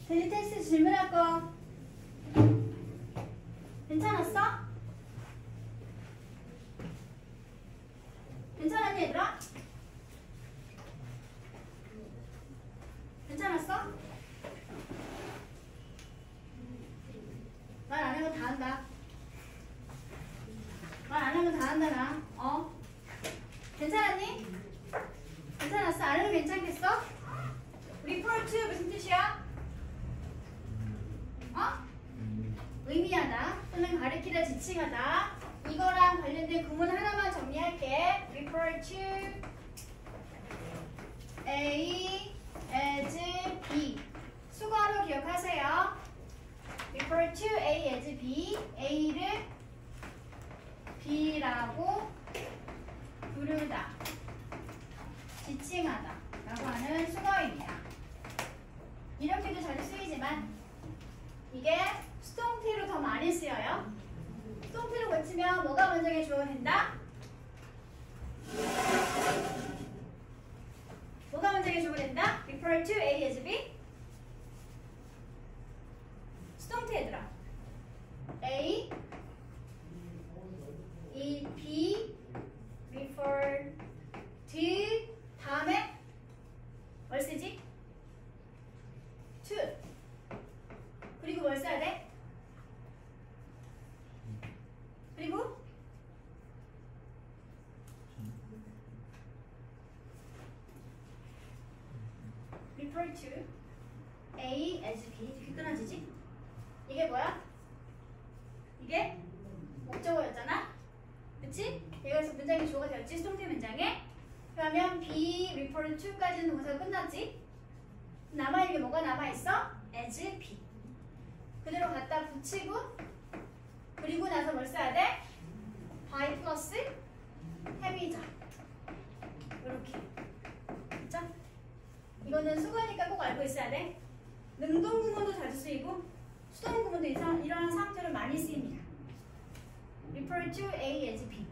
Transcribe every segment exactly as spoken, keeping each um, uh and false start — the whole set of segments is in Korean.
대리 테스트 질문할 거 괜찮았어? 괜찮았니 얘들아? 괜찮았어? 말 안 하면 다 한다. 말 안 하면 다 한다 나. 어? 괜찮았니? 괜찮았어? 안 해도 괜찮겠어? refer to 무슨 뜻이야? 어? 의미하다 또는 가리키다 지칭하다. 이거랑 관련된 구문 하나만 정리할게. refer to A as B. 수거로 기억하세요. refer to A as B. A를 B라고 부르다, 지칭하다 라고 하는 수거입니다. 이렇게도 자주 쓰이지만 이게 수동태로 더 많이 쓰여요. 수동태로 고치면 뭐가 문장의 주어가 된다? 뭐가 문장의 주어가 된다? refer to A as B. 수동태 얘들아. A 이 B refer to 다음에 뭘 쓰지? to. 그리고 뭘 써야 돼? 그리고 refer to A as B. 이렇게 끊어지지? 이게 뭐야? 이게 목적어였잖아? 그치? 여기서 문장이 주어가 되었지? 수동태 문장에. 그러면 B refer to까지는 동사가 끝났지? 남아있는 게 뭐가 남아있어? as B. 그대로 갖다 붙이고 그리고 나서 뭘 써야 돼? by 플러스 have 이렇게. 그쵸? 이거는 수거니까 꼭 알고 있어야 돼. 능동구문도 자주 쓰이고 수동구문도 이런, 이런 상태로 많이 쓰입니다. refer to A as B.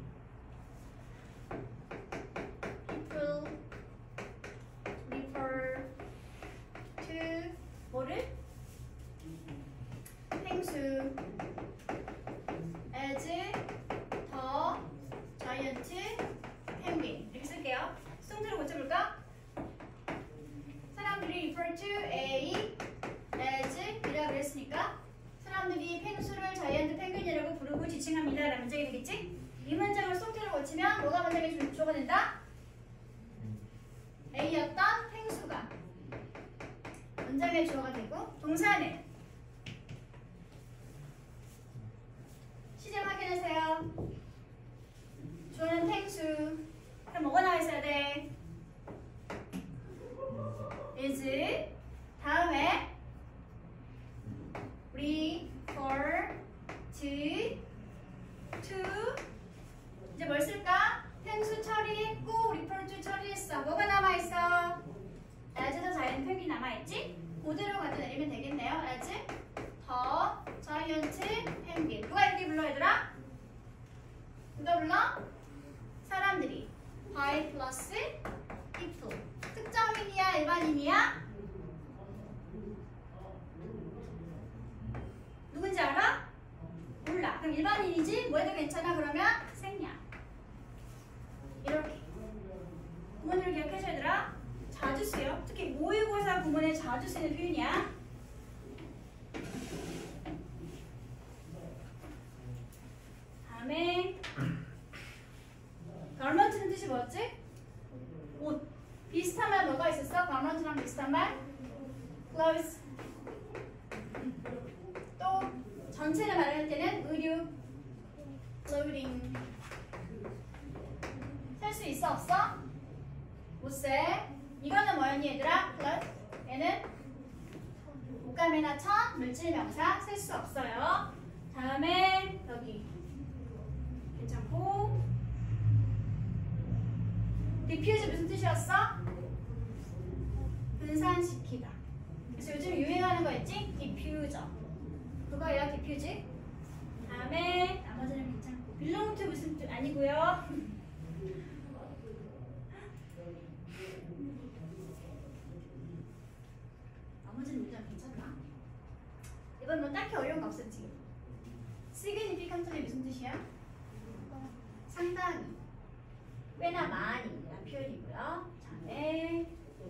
refer, refer to 뭐를? 행수 as the giant penguin. 이렇게 쓸게요. 수동태로 고쳐볼까? 사람들이 refer to A as B라고 그랬으니까 사람들이 펭수를 자이언트 펭귄이라고 부르고 지칭합니다 라는 문장이 되겠지? 이 문장을 수동태로 고치면 뭐가 문장의 주어가 된다? A였던 펭수가 문장의 주어가 되고 동사는 시제 확인하세요. 주어는 펭수. 그럼 뭐가 나와 있어야 돼? is 다음에 refer to to 이제 뭘 쓸까? 펭수 처리했고 refer to 처리했어. 뭐가 남아있어? as the giant 펭귄 남아있지? 그대로 갖다 내리면 되겠네요. as the giant 펭귄. 누가 이렇게 불러 얘들아? 누가 불러? 사람들이 by 플러스 if. 특정인이야 일반인이야? 누군지 알아? 몰라. 그럼 일반인이지? 뭐 해도 괜찮아? 그러면 생략. 이렇게. 구문으로 기억해줘 얘들아. 자주 쓰여. 특히 모의고사 구문에 자주 쓰는 표현이야. 다음에 garment는 뜻이 뭐였지? 옷. 비슷한 말 뭐가 있었어? garment랑 비슷한 말? clothes. 또 전체를 말할 때는 의류, clothing. 셀 수 있어 없어? 못 세. 이거는 뭐였니 얘들아? cloth. 얘는 옷감이나 천, 물질명사 셀 수 없어요. 다음에 여기 괜찮고. diffuse 무슨 뜻이었어? 분산시키다. 그래서 요즘 유행하는 거 있지? diffuser. 그거예요, diffuse. 다음에 나머지는 괜찮고. belong to 무슨 뜻 아니고요. 나머지는 일단 괜찮나? 이건 뭐 딱히 어려운 거 없었지. significantly 무슨 뜻이야? 상당히, 꽤나 많이 라는 표현이고요. 다음에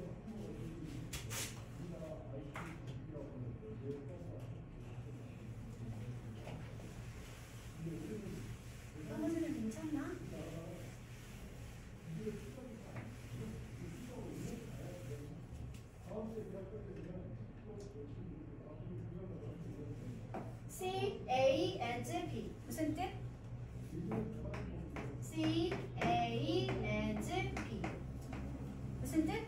나머지는 괜찮나? C, A, as, B 무슨 뜻? C, A, as, B 무슨 뜻?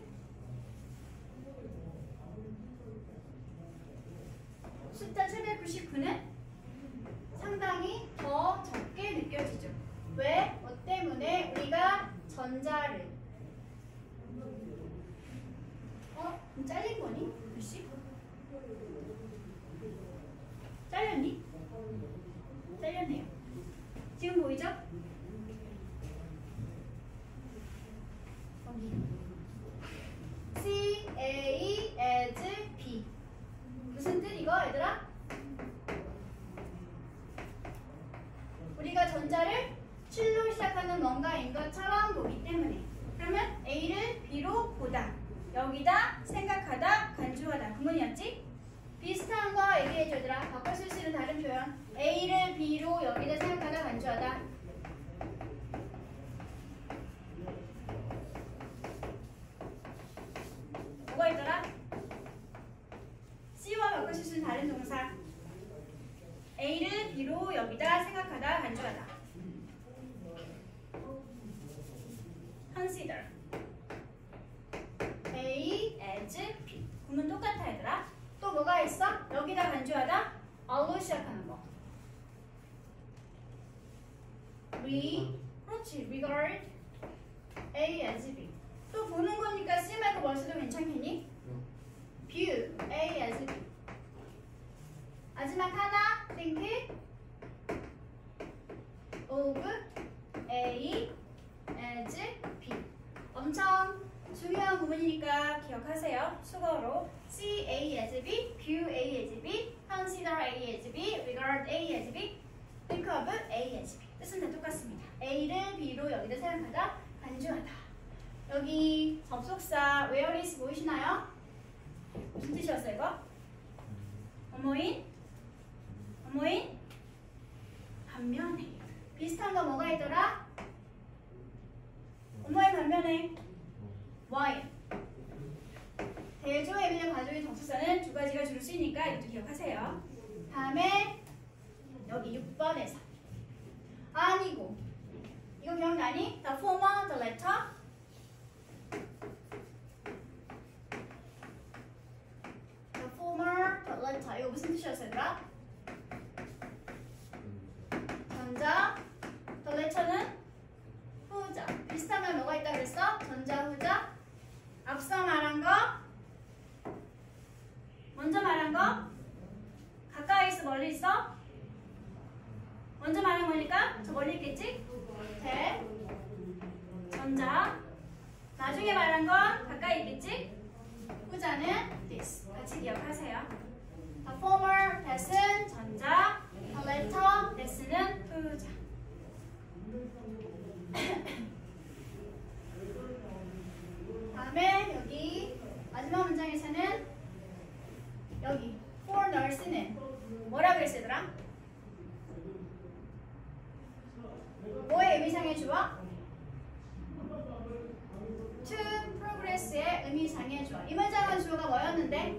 숫자 칠백구십구는 상당히 더 적게 느껴지죠. 왜? 뭐 때문에? 우리가 전자를 어? 그럼 잘린 거니? 글씨? 잘렸니? 잘렸네요. 지금 보이죠? C, A, as, B 무슨 뜻 이거 얘들아? 우리가 전자를 칠로 시작하는 뭔가인 것처럼 보기 때문에 그러면 A를 B로 보다 여기다 생각하다 간주하다 구문이었지? 비슷한 거 얘기해줘 얘들아. 바꿔 쓸 수 있는 다른 표현 A를 B로 여기다 생각하다 간주하다 뭐가 있더라? C와 바꿔 쓸 수 있는 다른 동사 A를 B로 여기다 생각하다 간주하다 consider A as B 구문 똑같아 얘들아. 또 뭐가 있어? 여기다 간주하다 al로 시작하는 거 re 그렇지 regard A as B 또 보는 거니까 C 말고 뭘 써도 괜찮겠니? view A as B 마지막 하나 think of A as B 엄청 중요한 부분이니까 기억하세요. 수거로 see A as B, view A as B, consider A as B, regard A as B, think of A as B 뜻은 다 똑같습니다. A를 B로 여기다 사용하다, 간주하다. 여기 접속사 where is 보이시나요? 무슨 뜻이었어요 이거? 어머인? 어머인? 반면에 비슷한 거 뭐가 있더라? 어머인 반면에 why 대조의 의미를 가지고 접속사는 두 가지가 주로 쓰이니까 이것도 기억하세요. 다음에 여기 육 번에서 아니고 이거 기억나니? The former, the latter The former, the latter 이거 무슨 뜻이었을까? 전자 the latter는 후자 비슷한 말 뭐가 있다 그랬어? 전자, 후자 앞서 말한 거 먼저 말한 거 가까이 있어 멀리 있어? 먼저 말한 거니까 저 멀리 있겠지? 대 전자 나중에 말한 건 가까이 있겠지? 후자는 this 같이 기억하세요. The former that은 전자 The latter that는 후자 다음에 여기 마지막 문장에서는 여기 for nurse는 뭐라 그랬어 얘들아? 뭐의 의미상의 주어? to progress의 의미상의 주어 이 문장은 주어가 뭐였는데?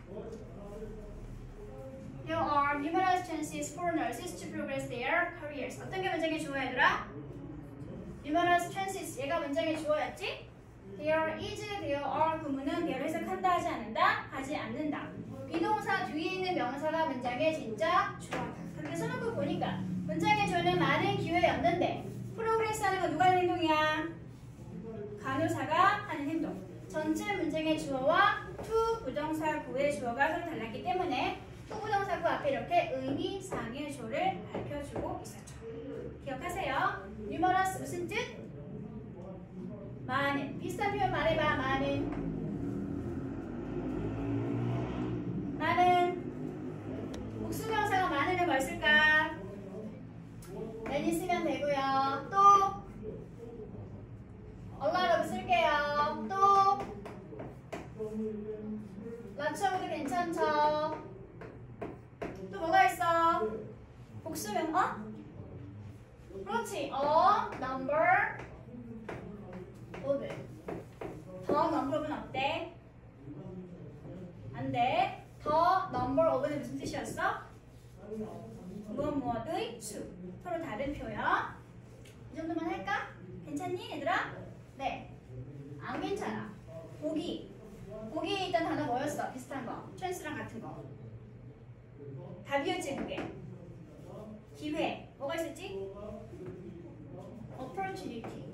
There are numerous chances for nurses to progress their careers 어떤 게 문장의 주어 얘들아? numerous chances 얘가 문장의 주어였지? There is, there are 구문은 there를 해석한다 하지 않는다? 하지 않는다 비동사 뒤에 있는 명사가 문장의 진짜 주어다 그렇게 써놓고 보니까 문장의 주어는 많은 기회였는데 프로그레스 하는 건 누가 하는 행동이야? 간호사가 하는 행동 전체 문장의 주어와 to 부정사 구의 주어가 서로 달랐기 때문에 to 부정사 구 앞에 이렇게 의미상의 주어를 밝혀주고 있었죠. 기억하세요. numerous 무슨 뜻? 많은 비슷한 표현 말해봐. 많은 많은 맞춰도 괜찮죠? 또 뭐가 있어? 복수면 어? 그렇지. 어, number of. 더 number of는 어때? 안 돼. 더 number of는 무슨 뜻이었어? 무엇 무엇의 수. 서로 다른 표현. 이 정도만 할까? 괜찮니 얘들아? 네. 안 괜찮아. 보기. 보기에 있던 단어 뭐였어? 비슷한 거. 찬스랑 같은 거. 답이었지 그게. 기회. 뭐가 있었지? opportunity.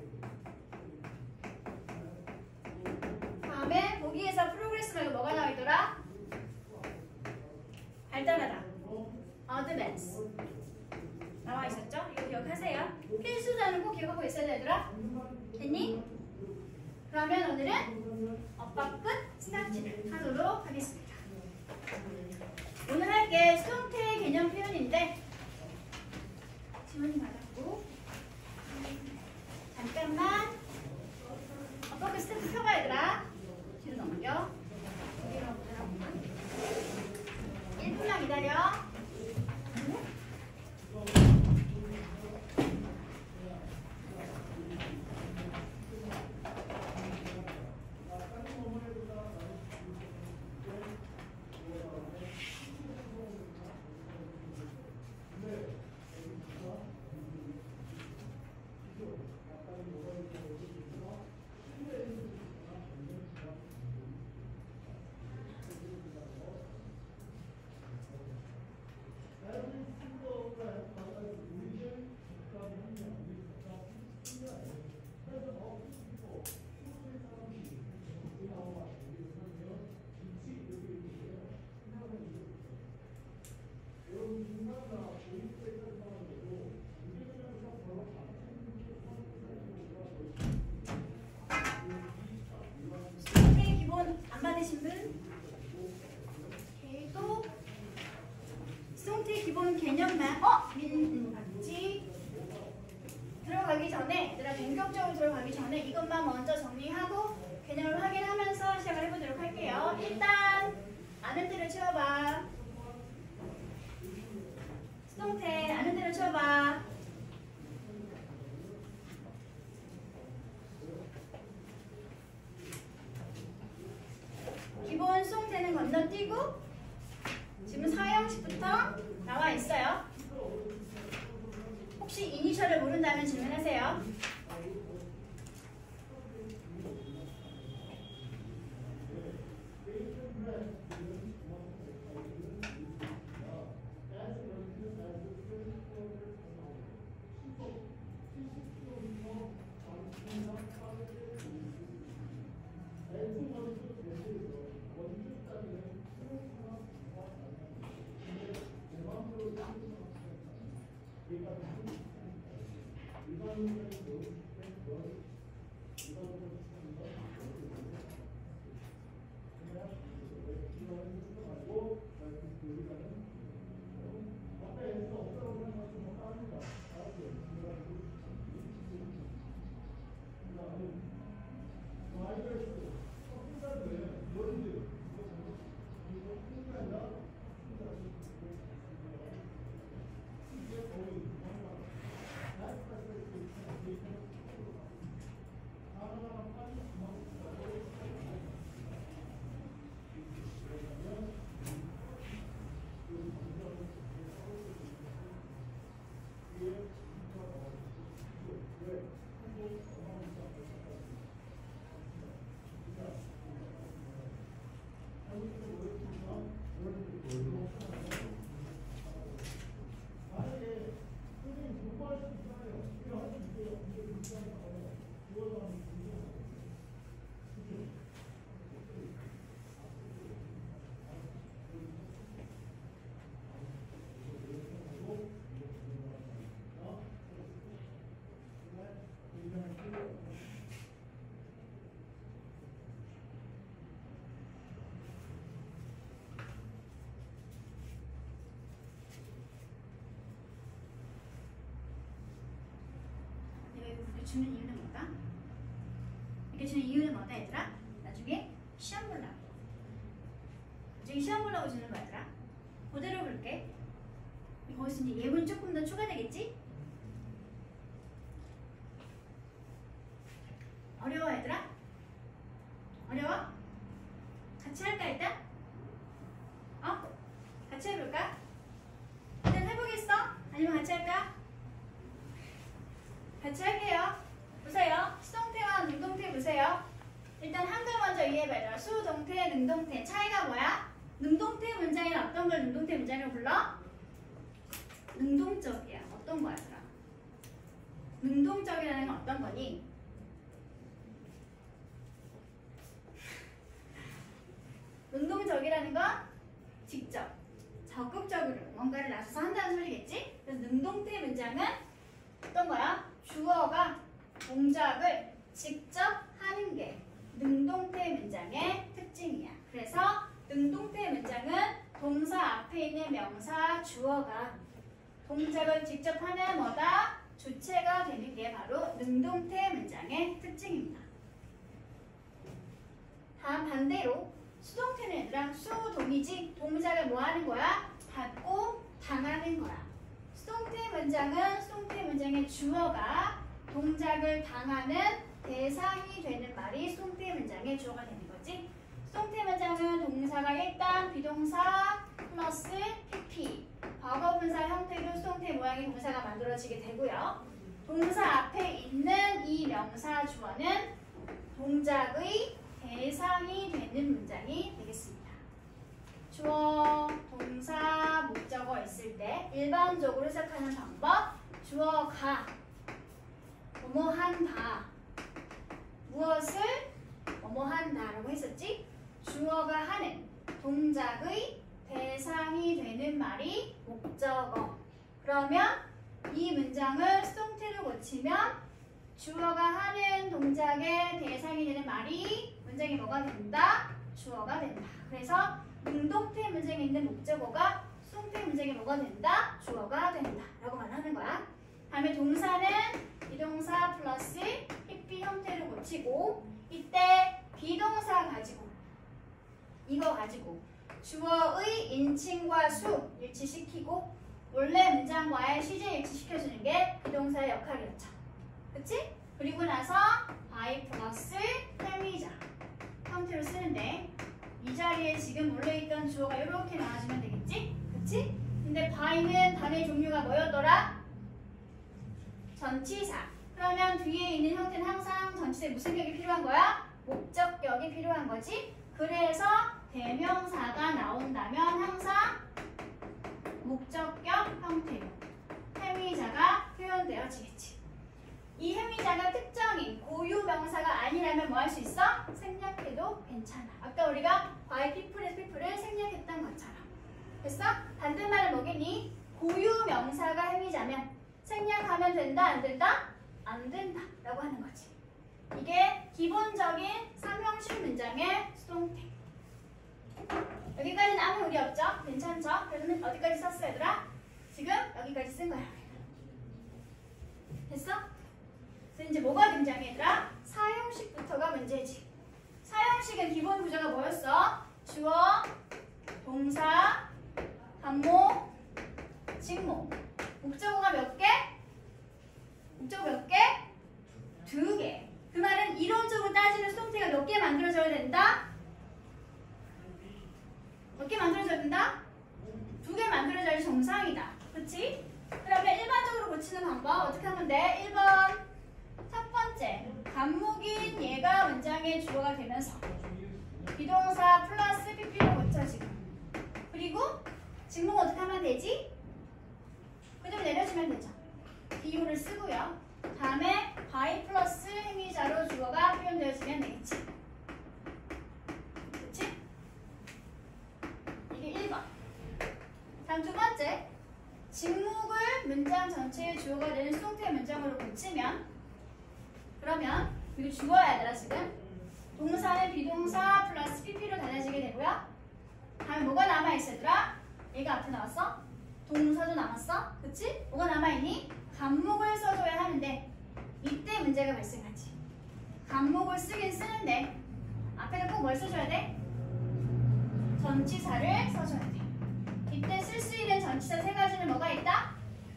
다음에 보기에서 progress 말고 뭐가 나와 있더라? 발달하다. advance. 나와 있었죠? 이거 기억하세요. 필수자는 꼭 기억하고 있어야 되더라. 됐니? 그러면 오늘은 엇박 끝 스타트를 하도록 하겠습니다. 오늘 할 게 수동태 개념 표현인데 지원이 받았고 잠깐만 엇박 끝 스타트 펴봐 얘들아. 뒤로 넘겨. 여기로 보자. 일 분만 기다려. 개념만 어? 민 봤지? 들어가기 전에 얘들아 본격적으로 들어가기 전에 이것만 먼저 정리하고 개념을 확인하면서 시작을 해보도록 할게요. 일단 아는 대로 채워봐. 수동태 아는 대로 채워봐. 기본 수동태는 건너뛰고 지금 사형식부터 나와 있어요. 혹시 이니셜을 모른다면 질문하세요. 주는 이유는 뭐다? 이렇게 주는 이유는 뭐다 얘들아? 나중에 시험 보려고. 나중에 시험 보려고 주는 거야, 얘들아. 그대로 볼게. 거기서 이제 예문 조금 더 추가되겠지? 어려워, 얘들아? 어려워? 같이 할까, 일단? 어? 같이 해볼까? 일단 해보겠어? 아니면 같이 할까? 같이 할게요. 보세요. 수동태와 능동태 보세요. 일단 한글 먼저 이해해봐요. 수동태, 능동태. 차이가 뭐야? 능동태 문장에는 어떤 걸 능동태 문장이라고 불러? 능동적이야. 어떤 거야, 그럼? 능동적이라는 건 어떤 거니? 능동적이라는 건 직접, 적극적으로 뭔가를 나서서 한다는 소리겠지? 그래서 능동태 문장은 어떤 거야? 주어가 동작을 직접 하는 게 능동태 문장의 특징이야. 그래서 능동태 문장은 동사 앞에 있는 명사 주어가 동작을 직접 하는 뭐다? 주체가 되는 게 바로 능동태 문장의 특징입니다. 다음 반대로 수동태는 얘들아 수동이지 동작을 뭐 하는 거야? 받고 당하는 거야. 수동태 문장은 수동태 문장의 주어가 동작을 당하는 대상이 되는 말이 수동태 문장의 주어가 되는 거지. 수동태 문장은 동사가 일단 비동사 플러스 피피 과거분사 형태로 수동태 모양의 동사가 만들어지게 되고요. 동사 앞에 있는 이 명사 주어는 동작의 대상이 되는 문장이 되겠습니다. 주어, 동사, 목적어 있을 때 일반적으로 시작하는 방법 주어가 뭐뭐 한다 무엇을 뭐뭐 한다라고 했었지? 주어가 하는 동작의 대상이 되는 말이 목적어. 그러면 이 문장을 수동태로 고치면 주어가 하는 동작의 대상이 되는 말이 문장이 뭐가 된다? 주어가 된다. 그래서 능동태 문장에 있는 목적어가 수동태 문장에 뭐가 된다? 주어가 된다 라고 말하는 거야. 다음에 동사는 비동사 플러스 피피 형태로 고치고 이때 비동사 가지고 이거 가지고 주어의 인칭과 수 일치시키고 원래 문장과의 시제 일치시켜주는 게 비동사의 역할이었죠. 그치? 그리고 나서 by 플러스 혐의자 형태로 쓰는데 이 자리에 지금 원래 있던 주어가 이렇게 나와주면 되겠지? 그치? 근데 by는 단의 종류가 뭐였더라? 전치사. 그러면 뒤에 있는 형태는 항상 전치사에 무슨 격이 필요한 거야? 목적격이 필요한 거지? 그래서 대명사가 나온다면 항상 목적격 형태로 혐의자가 표현되어지겠지. 이 혐의자가 특정인 고유 명사가 아니라면 뭐 할 수 있어? 생략해도 괜찮아. 아까 우리가 by people에서 people을 생략했던 것처럼. 됐어? 반대말은 뭐겠니? 고유 명사가 혐의자면 생략하면 된다, 안 된다? 안 된다 라고 하는 거지. 이게 기본적인 삼형식 문장의 수동태. 여기까지는 아무 의리 없죠? 괜찮죠? 그러면 어디까지 썼어 얘들아? 지금 여기까지 쓴 거야. 됐어? 그래서 이제 뭐가 등장해 얘들아? 사형식부터가 문제지. 사형식은 기본 구조가 뭐였어? 주어, 동사, 단모, 직모. 목적어가 몇 개? 목적어 몇 개? 두 개. 그 말은 이론적으로 따지는 수동태가 몇 개 만들어져야 된다? 몇 개 만들어져야 된다? 두 개 만들어져야지 정상이다. 그치? 그러면 일반적으로 고치는 방법 어떻게 하면 돼? 일 번 첫 번째 간목인 얘가 문장의 주어가 되면서 비동사 플러스 피피로 고쳐지고 그리고 직목 어떻게 하면 되지? 그대로 내려주면 되죠. 비유를 쓰고요. 다음에 by 플러스 행위자로 주어가 표현되어지면 되겠지. 그치? 이게 일 번. 다음 두 번째 직목을 문장 전체의 주어가 되는 수동태 문장으로 고치면 그러면 이거 주어야 되라 지금. 동사는 비동사 플러스 피피로 달라지게 되고요. 다음에 뭐가 남아있어 얘들아? 얘가 앞에 나왔어? 동사도 남았어? 그치? 뭐가 남아있니? 간목을 써줘야 하는데 이때 문제가 발생하지. 간목을 쓰긴 쓰는데 앞에다 꼭 뭘 써줘야 돼? 전치사를 써줘야 돼. 이때 쓸 수 있는 전치사 세 가지는 뭐가 있다?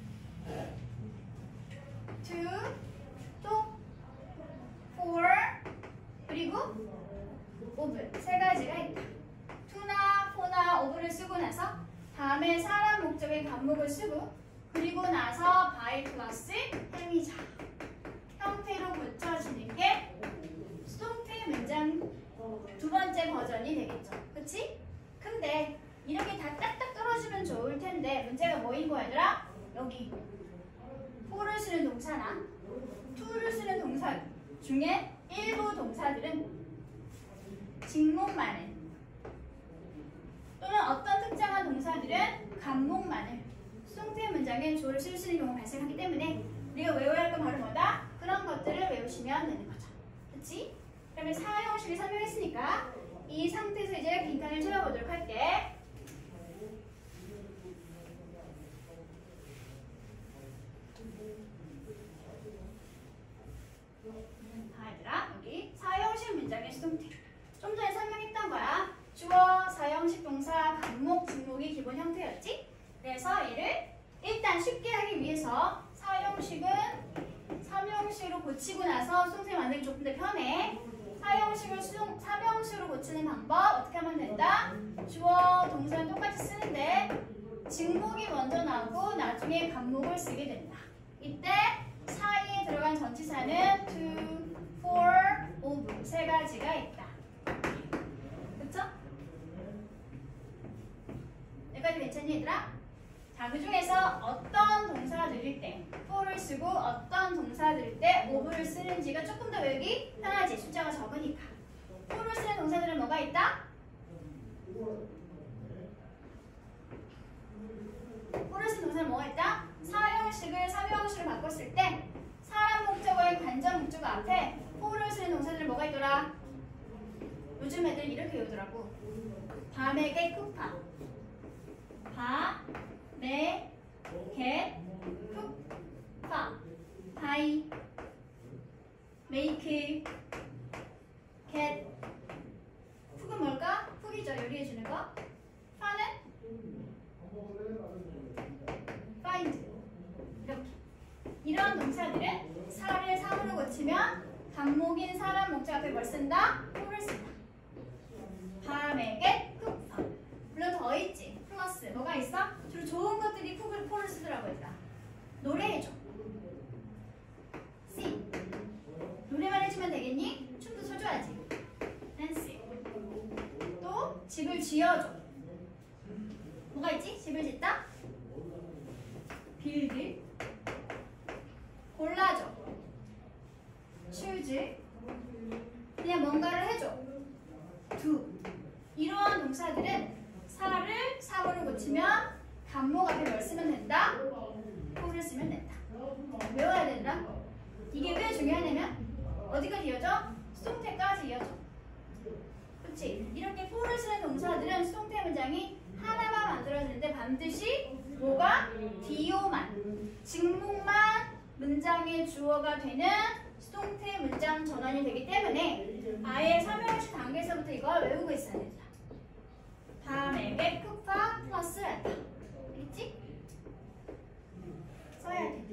to, 또 for, 그리고 of 세 가지가 있다. to나 for나 of를 쓰고 나서 다음에 사람 목적의 간목을 쓰고 그리고 나서 by 플러스 행위자 형태로 고쳐지는 게 수동태 문장 두 번째 버전이 되겠죠. 그치? 근데 이렇게 다 딱딱 떨어지면 좋을 텐데 문제가 뭐인 거야 얘들아? 여기 for를 쓰는 동사나 to를 쓰는 동사 중에 일부 동사들은 직목만을 또는 어떤 특정한 동사들은 간목만을 수동태 문장에 주어를 쓸 수 있는 경우가 발생하기 때문에 우리가 외워야 할 건 바로 뭐다? 그런 것들을 외우시면 되는 거죠. 그치? 그러면 사형식을 설명했으니까 이 상태에서 이제 빈칸을 채워보도록 할게. 자, 얘들아 여기 사형식 문장의 수동태 좀 전에 설명했던 거야. 주어, 사형식 동사, 간목, 직목이 기본 형태였지? 그래서 얘를 일단 쉽게 하기 위해서 사형식은 삼형식으로 고치고 나서 수동태 만들기 조금 더 편해. 사형식을 수동, 삼형식으로 고치는 방법 어떻게 하면 된다? 주어, 동사는 똑같이 쓰는데 직목이 먼저 나오고 나중에 간목을 쓰게 된다. 이때 사이에 들어간 전치사는 to, for, of 세 가지가 있다. 그쵸? 여기까지 괜찮니 얘들아? 자, 그 중에서 어떤 동사들일 때 for를 쓰고 어떤 동사들일 때 of를 쓰는지가 조금 더 외우기 편하지. 숫자가 적으니까. for를 쓰는 동사들은 뭐가 있다? for를 쓰는 동사는 뭐가 있다? 사형식을 삼형식으로 바꿨을 때 사람 목적어의 관전 목적어 앞에 for를 쓰는 동사들은 뭐가 있더라? 요즘 애들 이렇게 외우더라고. 밤에게 쿠파 바, 매, 겟, 쿡, 파, 바이, 메이크, 겟. 쿡은 뭘까? 쿡이죠. 요리해주는 거. 파는? find. 이렇게. 이런 동사들은 사를 삼으로 고치면 간목인 사람 목적 앞에 뭘 쓴다? for를 쓴다. 밤에게 쿡, 파. 물론 더 있지. 플러스 뭐가 있어? 주로 좋은 것들이 쿡을 포를 쓰더라고 얘들아. 노래해줘. C. 노래만 해주면 되겠니? 춤도 춰줘야지. 댄스. 또 집을 지어줘. 뭐가 있지? 집을 짓다? 빌드. 골라줘. choose. 그냥 뭔가를 해줘. do. 이러한 동사들은 사를 삼으로 고치면 간목 앞에 뭘 쓰면 된다? for를 쓰면 된다. 외워야 된다. 이게 왜 중요하냐면 어디까지 이어져? 수동태까지 이어져. 그치? 이렇게 for를 쓰는 동사들은 수동태 문장이 하나만 만들어지는데 반드시 뭐가? do만, 직목만 문장의 주어가 되는 수동태 문장 전환이 되기 때문에 아예 삼형식 단계에서부터 이걸 외우고 있어야 된다. 밤에게 쿠파 플러스 알파. 알겠지? 써야 돼.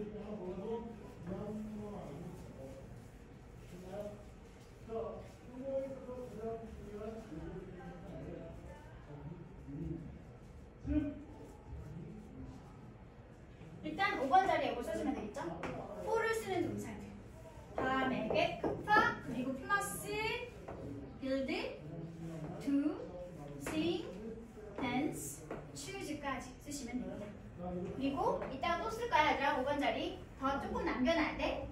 일단 오 번 자리에 이거 써주면 되겠죠? for를 쓰는 동사들. 밤에게 쿠파 그리고 플러스 build, do, sing, dance, choose까지 쓰시면 됩니다. 그리고 이따가 또 쓸 거야 얘들아. 오 번 자리 더 조금 남겨놔야 돼.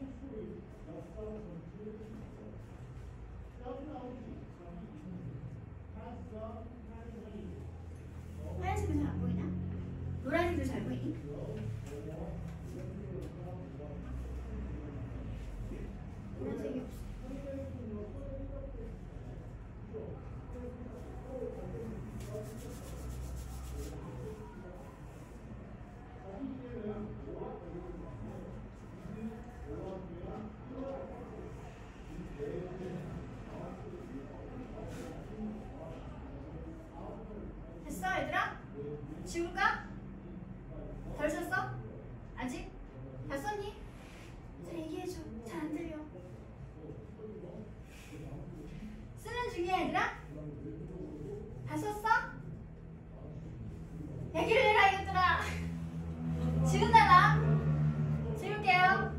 하얀색은 잘 안 보이나? 노란색도 잘 보이니? 노란색이 없어. 지울까? 덜 썼어? 아직? 다 썼니? 잘 얘기해줘. 잘 안 들려. 쓰는 중이야 얘들아? 다 썼어? 얘기를 해라 이것들아. 지금 나가. 지울게요.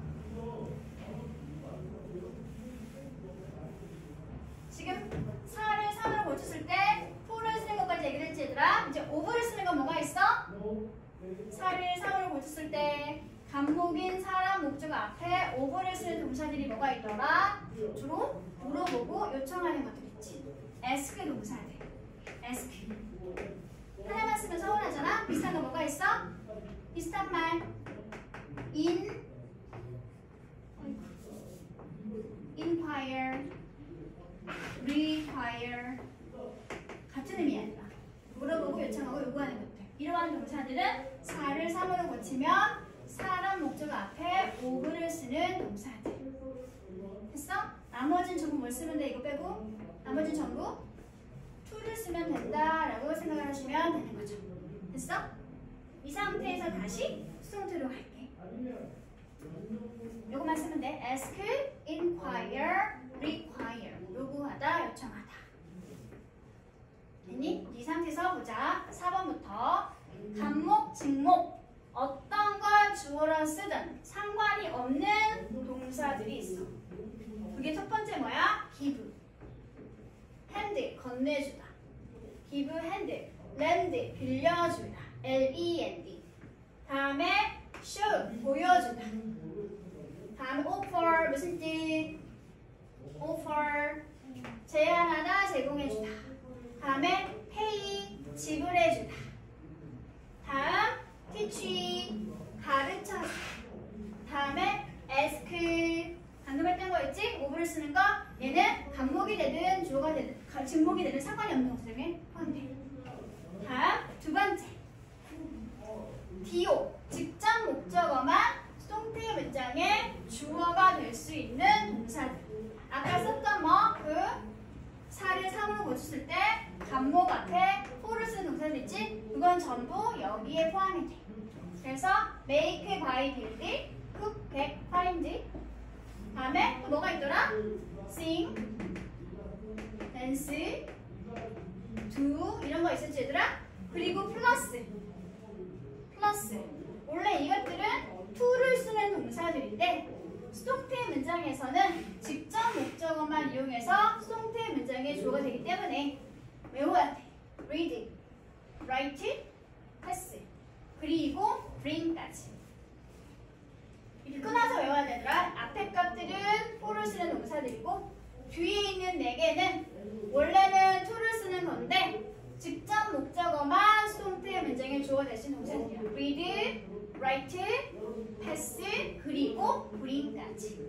지금 사를 삼으로 고쳤을 때 사를 쓰는 것까지 얘기를 했지 얘들아. 이제 오브를 쓰는 건 뭐가 있어? 사를 삼으로 고쳤을 때 간목인 사람 목적 앞에 오브를 쓰는 동사들이 뭐가 있더라? 주로 물어보고 요청하는 것들 있지. ask 동사들. ask. 하나만 쓰면 서운하잖아? 비슷한 거 뭐가 있어? 비슷한 말. in, inquire, require. 같은 의미야. 아니라. 물어보고 요청하고 요구하는 것들. 이러한 동사들은 사를 삼으로 고치면 사람 목적 앞에 오브를 쓰는 동사들. 됐어? 나머지는 전부 뭘 쓰면 돼? 이거 빼고 나머지는 전부 to를 쓰면 된다라고 생각을 하시면 되는 거죠. 됐어? 이 상태에서 다시 수동태로 갈게. 요것만 쓰면 돼. ask, inquire, require. 요구하다, 요청하다. 됐니? 이 상태에서 보자. 사 번부터 간목, 직목 어떤 걸 주어로 쓰든 상관이 없는 동사들이 있어. 그게 첫 번째 뭐야? give. hand, 건네주다. give hand. lend, 빌려주다. 엘 이 엔 디. 다음에 show, 보여주다. 다음에 offer, 무슨 뜻? offer, 제안하다, 제공해주다. 다음에 pay, 지불해주다. 다음 teach, 가르쳐주다. 다음에 ask, 방금 했던 거 있지? 오브를 쓰는 거. 얘는 간목이 되든 주어가 되든 직목이 되든 상관이 없는 동사 중에 포함돼. 다음 두 번째 디오, 직접 목적어만 수동태 문장의 주어가 될 수 있는 동사들. 아까 썼던 뭐 그 사를 삼으로 고쳤을 때 간목 앞에 포를 쓰는 동사들 있지? 그건 전부 여기에 포함이 돼. 그래서 make, buy, build, cook, bake, find. 다음에 또 뭐가 있더라? sing, dance, do 이런 거 있었지 얘들아? 그리고 플러스 플러스 원래 이것들은 to를 쓰는 동사들인데 수동태 문장에서는 직접 목적어만 이용해서 수동태 문장의 주어가 되기 때문에 외워야 돼. read, write, pass 그리고 bring까지 이렇게 끊어서 외워야 되더라. 앞에 값들은 for를 쓰는 동사들이고 뒤에 있는 네 개는 원래는 to를 쓰는 건데 직접 목적어만 수동태 문장의 주어가 될 수 있는 동사들이야. read, write, pass 그리고 bring까지.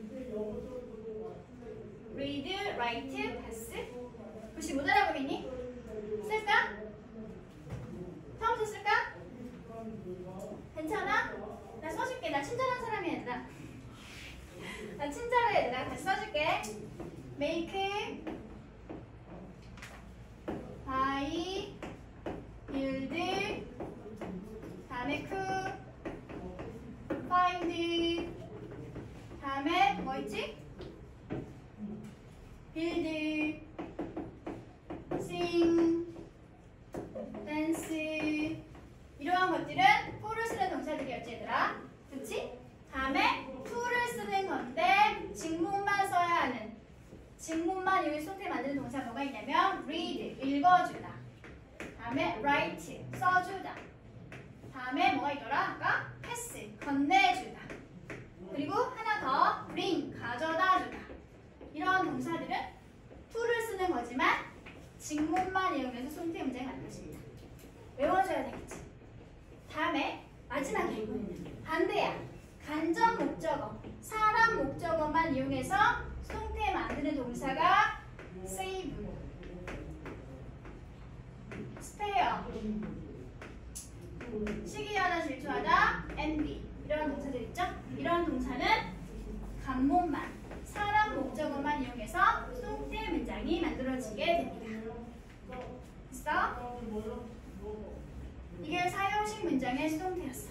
read, write, pass. 혹시 못 알아보겠니? 쓸까? 처음부터 쓸까? 괜찮아? 나 써줄게. 나 친절한 사람이야 얘들아. 나 친절해 얘들아. 다시 써줄게. make, buy, build, 다음에 cook, find, 다음에 뭐 있지? build, sing, dance 이러한 것들은 for를 쓰는 동사들이었지 얘들아. 그치? 다음에 to를 쓰는 건데 직목만 써야 하는 직목만 여기 수동태 만드는 동사 뭐가 있냐면 read, 읽어주다. 다음에 write, 써주다. 다음에 뭐가 있더라? 아까 pass, 건네주다. 그리고 하나 더 bring, 가져다주다. 이런 동사들은 to를 쓰는 거지만 직목만 이용해서 수동태 문장이 만들어집니다. 외워줘야 되겠지. 다음에 마지막에 반대야. 간접 목적어, 사람 목적어만 이용해서 수동태 만드는 동사가 save, spare, 시기하다, 질투하다, envy 이런 동사들 있죠? 이런 동사는 간목만, 사람 목적어만 이용해서 수동태 문장이 만들어지게 됩니다. 됐어? 이게 오형식 문장의 수동태였어.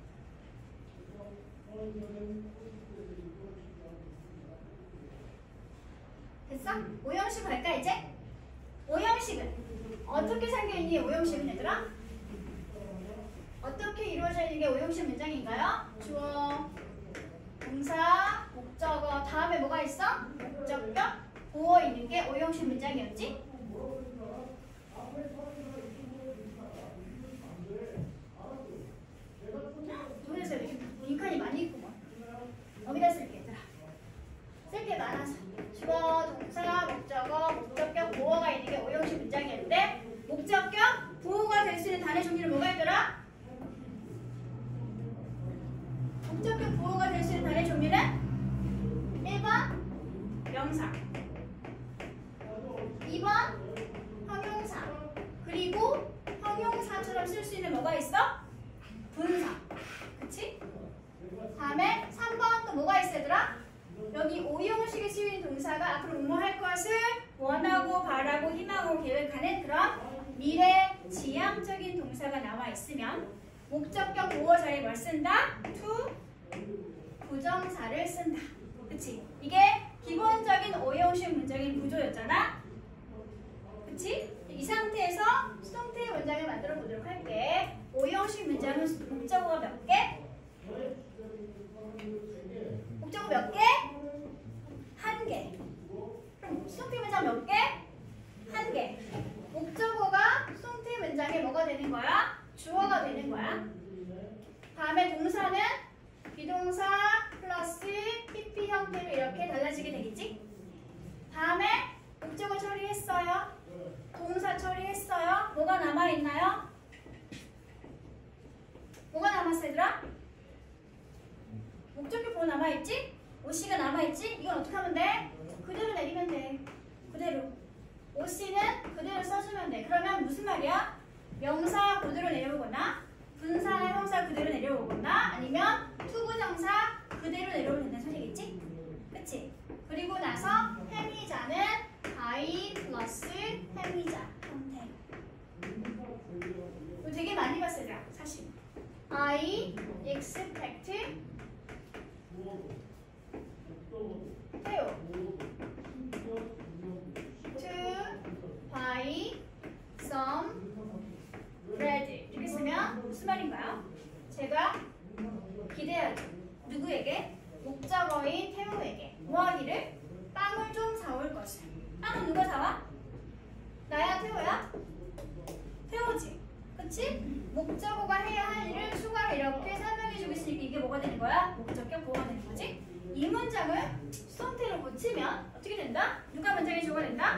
됐어? 오형식 할까 이제? 오형식은 어떻게 생겨있니? 오형식은 얘들아? 어떻게 이루어져 있는 게 오형식 문장인가요? 주어, 동사, 목적어, 다음에 뭐가 있어? 목적격, 보어 있는 게 오형식 문장이었지? 돈에서 이렇게 잉칸이 많이 있구먼. 어디다 쓸게 얘들아? 쓸게 많아서. 주어, 동사, 목적어, 목적격, 보어가 있는 게 오형식 문장이었는데 목적격, 보어가 될 수 있는 단어 종류는 뭐가 있더라? 목적격, 보어가 될 수 있는 단어 종류는 일 번 명사, 이 번 형용사, 그리고 형용사처럼 쓸 수 있는 뭐가 있어? 분사. 그치? 다음에 삼 번 또 뭐가 있어 얘들아? 여기 오형식에 쓰인 동사가 앞으로 뭐뭐 할 것을 원하고 바라고 희망하고 계획하는 그런 미래 지향적인 동사가 나와 있으면 목적격 보어 자리에 뭘 쓴다? to 부정사를 쓴다. 그치? 이게 기본적인 오형식 문장의 구조였잖아? 그치? 이 상태에서 수동태의 문장을 만들어 보도록 할게. 오형식 문장은 목적어가 몇 개? 목적어 몇 개? 한 개. 그럼 수동태 문장 몇 개? 한 개. 목적어가 수동태 문장에 뭐가 되는 거야? 주어가 되는 거야. 다음에 동사는 비동사 플러스 피피 형태로 이렇게 달라지게 되겠지? 다음에 목적어 처리했어요. 동사 처리했어요. 뭐가 남아있나요? 뭐가 남았어 얘들아? 목적격 보호 남아있지? 오씨가 남아있지? 이건 어떻게 하면 돼? 그대로 내리면 돼. 그대로. 오씨는 그대로 써주면 돼. 그러면 무슨 말이야? 명사 그대로 내려오거나 분사나 형사 그대로 내려오거나 아니면 투부정사 그대로 내려오면 된다는 소리겠지? 그치? 그리고 나서 행위자는 I 플러스 행위자 형태. 이거 되게 많이 봤어요 사실. I expect 태요 to buy some bread. 이렇게 쓰면 무슨 말인가요? 제가 기대하죠. 누구에게? 목적어인 태호에게. 뭐 하기를? 빵을 좀 사올 것을. 빵은 누가 사와? 나야 태호야? 태호지. 그치? 목적어가 해야 할 일을 수가로 이렇게 설명해주고 있으니까 이게 뭐가 되는 거야? 목적격 보호가 되는 거지? 이 문장을 수동태로 고치면 어떻게 된다? 누가 문장의 주어가 된다?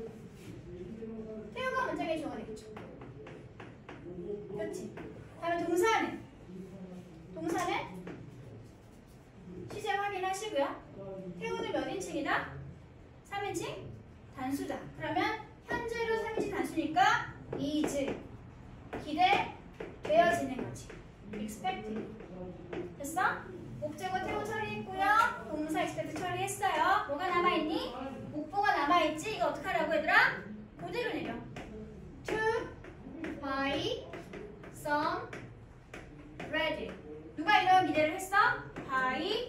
태호가 문장의 주어가 되겠죠. 그렇지? 다음에 동사는? 동사는? 시제 확인하시고요. 태호는 몇 인칭이다? 삼 인칭? 단수다. 그러면 현재로 삼 인칭 단수니까 is 기대되어지는 거지. expect. 됐어? 목적어 태호 처리했고요. 동사 expect 처리했어요. 뭐가 남아있니? 목보가 남아있지? 이거 어떻게 하라고 얘들아? 그대로 내려. to buy some bread. 누가 이런 기대를 했어? buy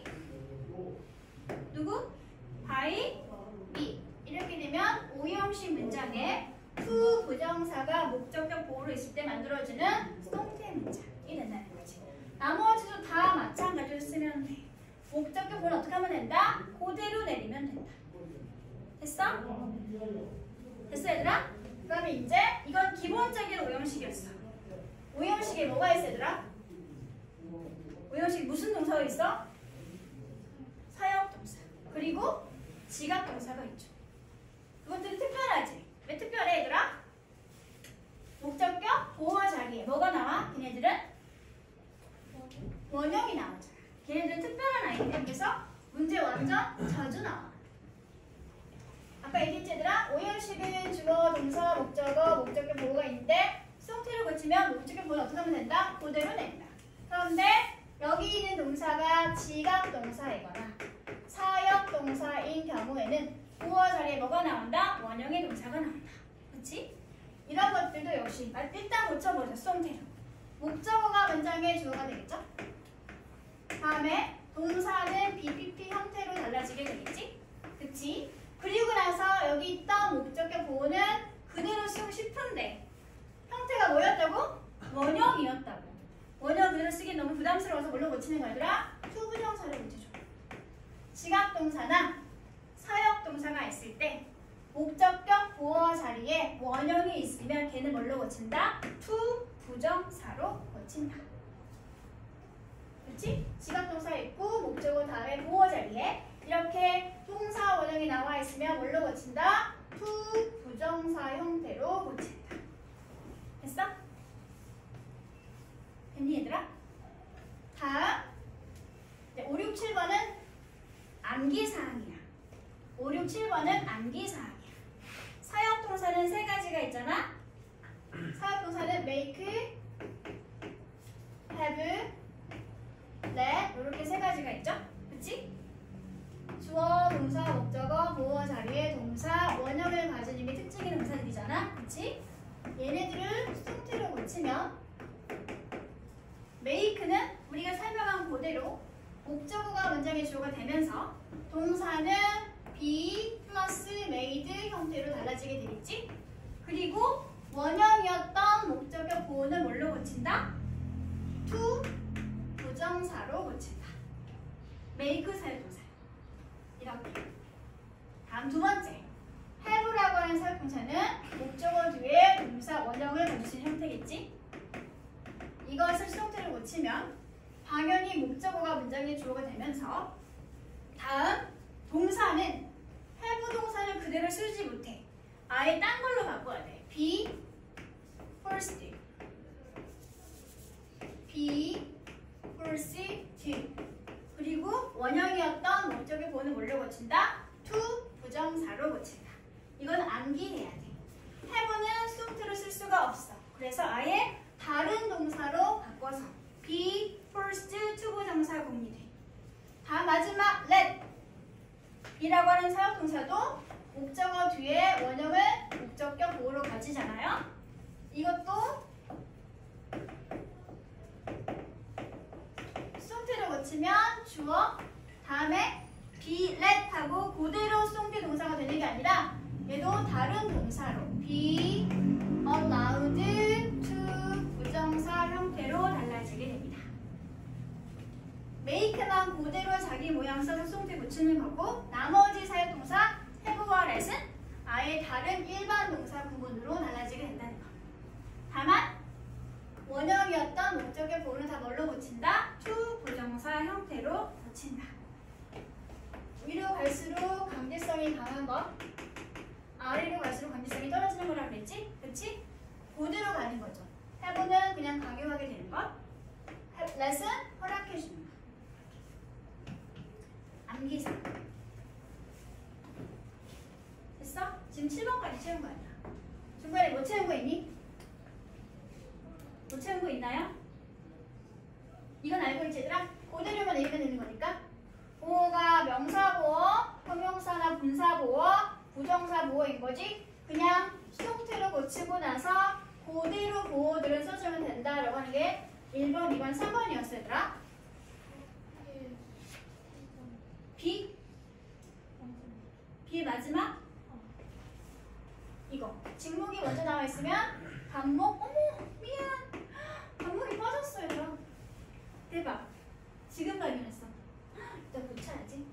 누구? buy me. 이렇게 되면 오형식 문장에 to 부정사가 목적격 보호로 있을 때 만들어지는 수동태 문장이 된다는 거지. 나머지도 다 마찬가지로 쓰면 돼. 목적격 보호는 어떻게 하면 된다? 그대로 내리면 된다. 됐어? 됐어 얘들아? 그러면 이제 이건 기본적인 오형식이었어. 오형식에 뭐가 있어 얘들아? 오형식 무슨 동사가 있어? 사역동사. 그리고 지각동사가 있죠. 그것들은 특별하지. 왜 특별해 얘들아? 목적격 보호 자리에 뭐가 나와? 걔네들은 원형이 나오잖아. 걔네들은 특별한 아이들. 그래서 문제 완전 자주 나와. 아까 얘기했지 얘들아? 오형식은 주어, 동사, 목적어, 목적격 보호가 있는데 수동태를 고치면 목적격 보호는 어떻게 하면 된다? 그대로 낸다. 그런데 여기 있는 동사가 지각동사이거나 사역동사인 경우에는 보호 자리에 뭐가 나온다? 원형의 동사가 나온다. 그치? 이런 것들도 역시 일단 고쳐보자. 수동태로. 목적어가 문장의 주어가 되겠죠? 다음에 동사는 비피피 형태로 달라지게 되겠지? 그치? 그리고 나서 여기 있던 목적격 보호는 그대로 쓰고 싶은데 형태가 뭐였다고? 원형이었다고. 원형 그대로 쓰기 너무 부담스러워서 뭘로 고치는 거야 얘들아? 투부정사를 고쳐줘. 지각동사나 사역동사가 있을 때 목적격 보어 자리에 원형이 있으면 걔는 뭘로 고친다? 투부정사로 고친다. 그렇지? 지각동사 있고 목적어 다음에 보어 자리에 이렇게 동사 원형이 나와 있으면 뭘로 고친다? 투부정사 형태로 고친다. 됐어? 됐니 얘들아? 다음 오, 육, 칠 번은 암기사항이야. 오, 육, 칠 번은 암기사항이야. 사역동사는 세 가지가 있잖아. 사역동사는 make, have, let 이렇게 세 가지가 있죠. 그치? 주어, 동사, 목적어, 보어 자리에 동사, 원형을 가진 이미 특징의 동사들이잖아. 그치? 얘네들을 수동태로 고치면 make는 우리가 설명한 그대로 목적어가 문장의 주어가 되면서 동사는 be 플러스 made 형태로 달라지게 되겠지? 그리고 원형이었던 목적격 보호는 뭘로 고친다? to 부정사로 고친다. make 사역동사 이렇게. 다음 두 번째 have라고 하는 사역동사는 목적어 뒤에 동사 원형을 고치는 형태겠지? 이것을 수동태로 고치면 당연히 목적어가 문장의 주어가 되면서 다음 동사는 have 동사는 그대로 쓰지 못해. 아예 딴 걸로 바꿔야 돼. be first, be first, 그리고 원형이었던 목적의 보호는 뭘로 고친다? to 부정사로 고친다. 이건 암기해야 돼. have는 수동태로 쓸 수가 없어. 그래서 아예 다른 동사로 바꿔서 be first 투부정사 공리돼. 다음 마지막 let 이라고 하는 사역동사도 목적어 뒤에 원형을 목적격 보호로 가지잖아요. 이것도 수동태로 고치면 주어 다음에 be let 하고 그대로 수동태 동사가 되는 게 아니라 얘도 다른 동사로 be allowed to 부정사 형태로 달라지게 됩니다. make만 그대로 자기 모양 써서 수동태 붙이는 거고 나머지 사역동사 have와 let은 아예 다른 일반 동사 구문으로 달라지게 된다는 거. 다만 원형이었던 목적의 보호는 다 뭘로 고친다? to 부정사 형태로 고친다. 위로 갈수록 강제성이 강한 거, 아래로 갈수록 강제성이 떨어지는 거라 그랬지? 그치? 그대로 가는 거죠. have는 그냥 강요하게 되는 것, let은 허락해 주는 것. 암기사. 됐어? 지금 칠 번까지 채운 거 아니야? 중간에 못 채운 거 있니? 못 채운 거 있나요? 이건 알고 있지 얘들아? 그대로만 읽으면 되는 거니까. 보호가 명사보호, 형용사나 분사보호, 부정사보호인 거지. 그냥 수동태로 고치고 나서 그대로 보호들을 써주면 된다라고 하는 게 일 번, 이 번, 삼 번이었어 얘들아. B? B 마지막? 이거 직목이 먼저 나와 있으면 반목. 어머 미안, 반목이 빠졌어 얘들아. 대박, 지금 발견했어. 이따 고쳐야지.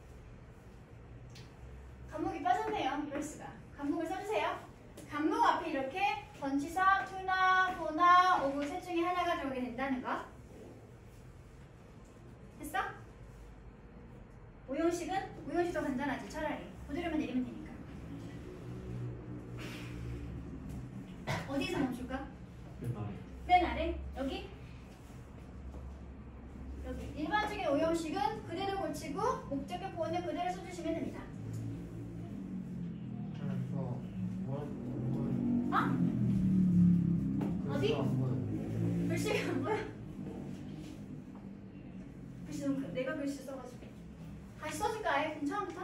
간목이 빠졌네요. 이럴수가. 간목을 써주세요. 간목 앞에 이렇게 전치사, 투나, 보나, 오브 셋 중에 하나가 들어오게 된다는 거. 됐어? 오형식은? 오형식 더 간단하지 차라리. 그대로만 내리면 되니까. 어디서 멈출까? 맨 아래. 맨 아래? 여기? 여기. 일반적인 오형식은 그대로 고치고 목적격 보호는 그대로 써주시면 됩니다. 그래서 원, 어? 어디? 원. 글씨가 안 보여? 글씨 너무 크- 내가 글씨 써가지고. 다시 써줄까? 아예 그럼 처음부터?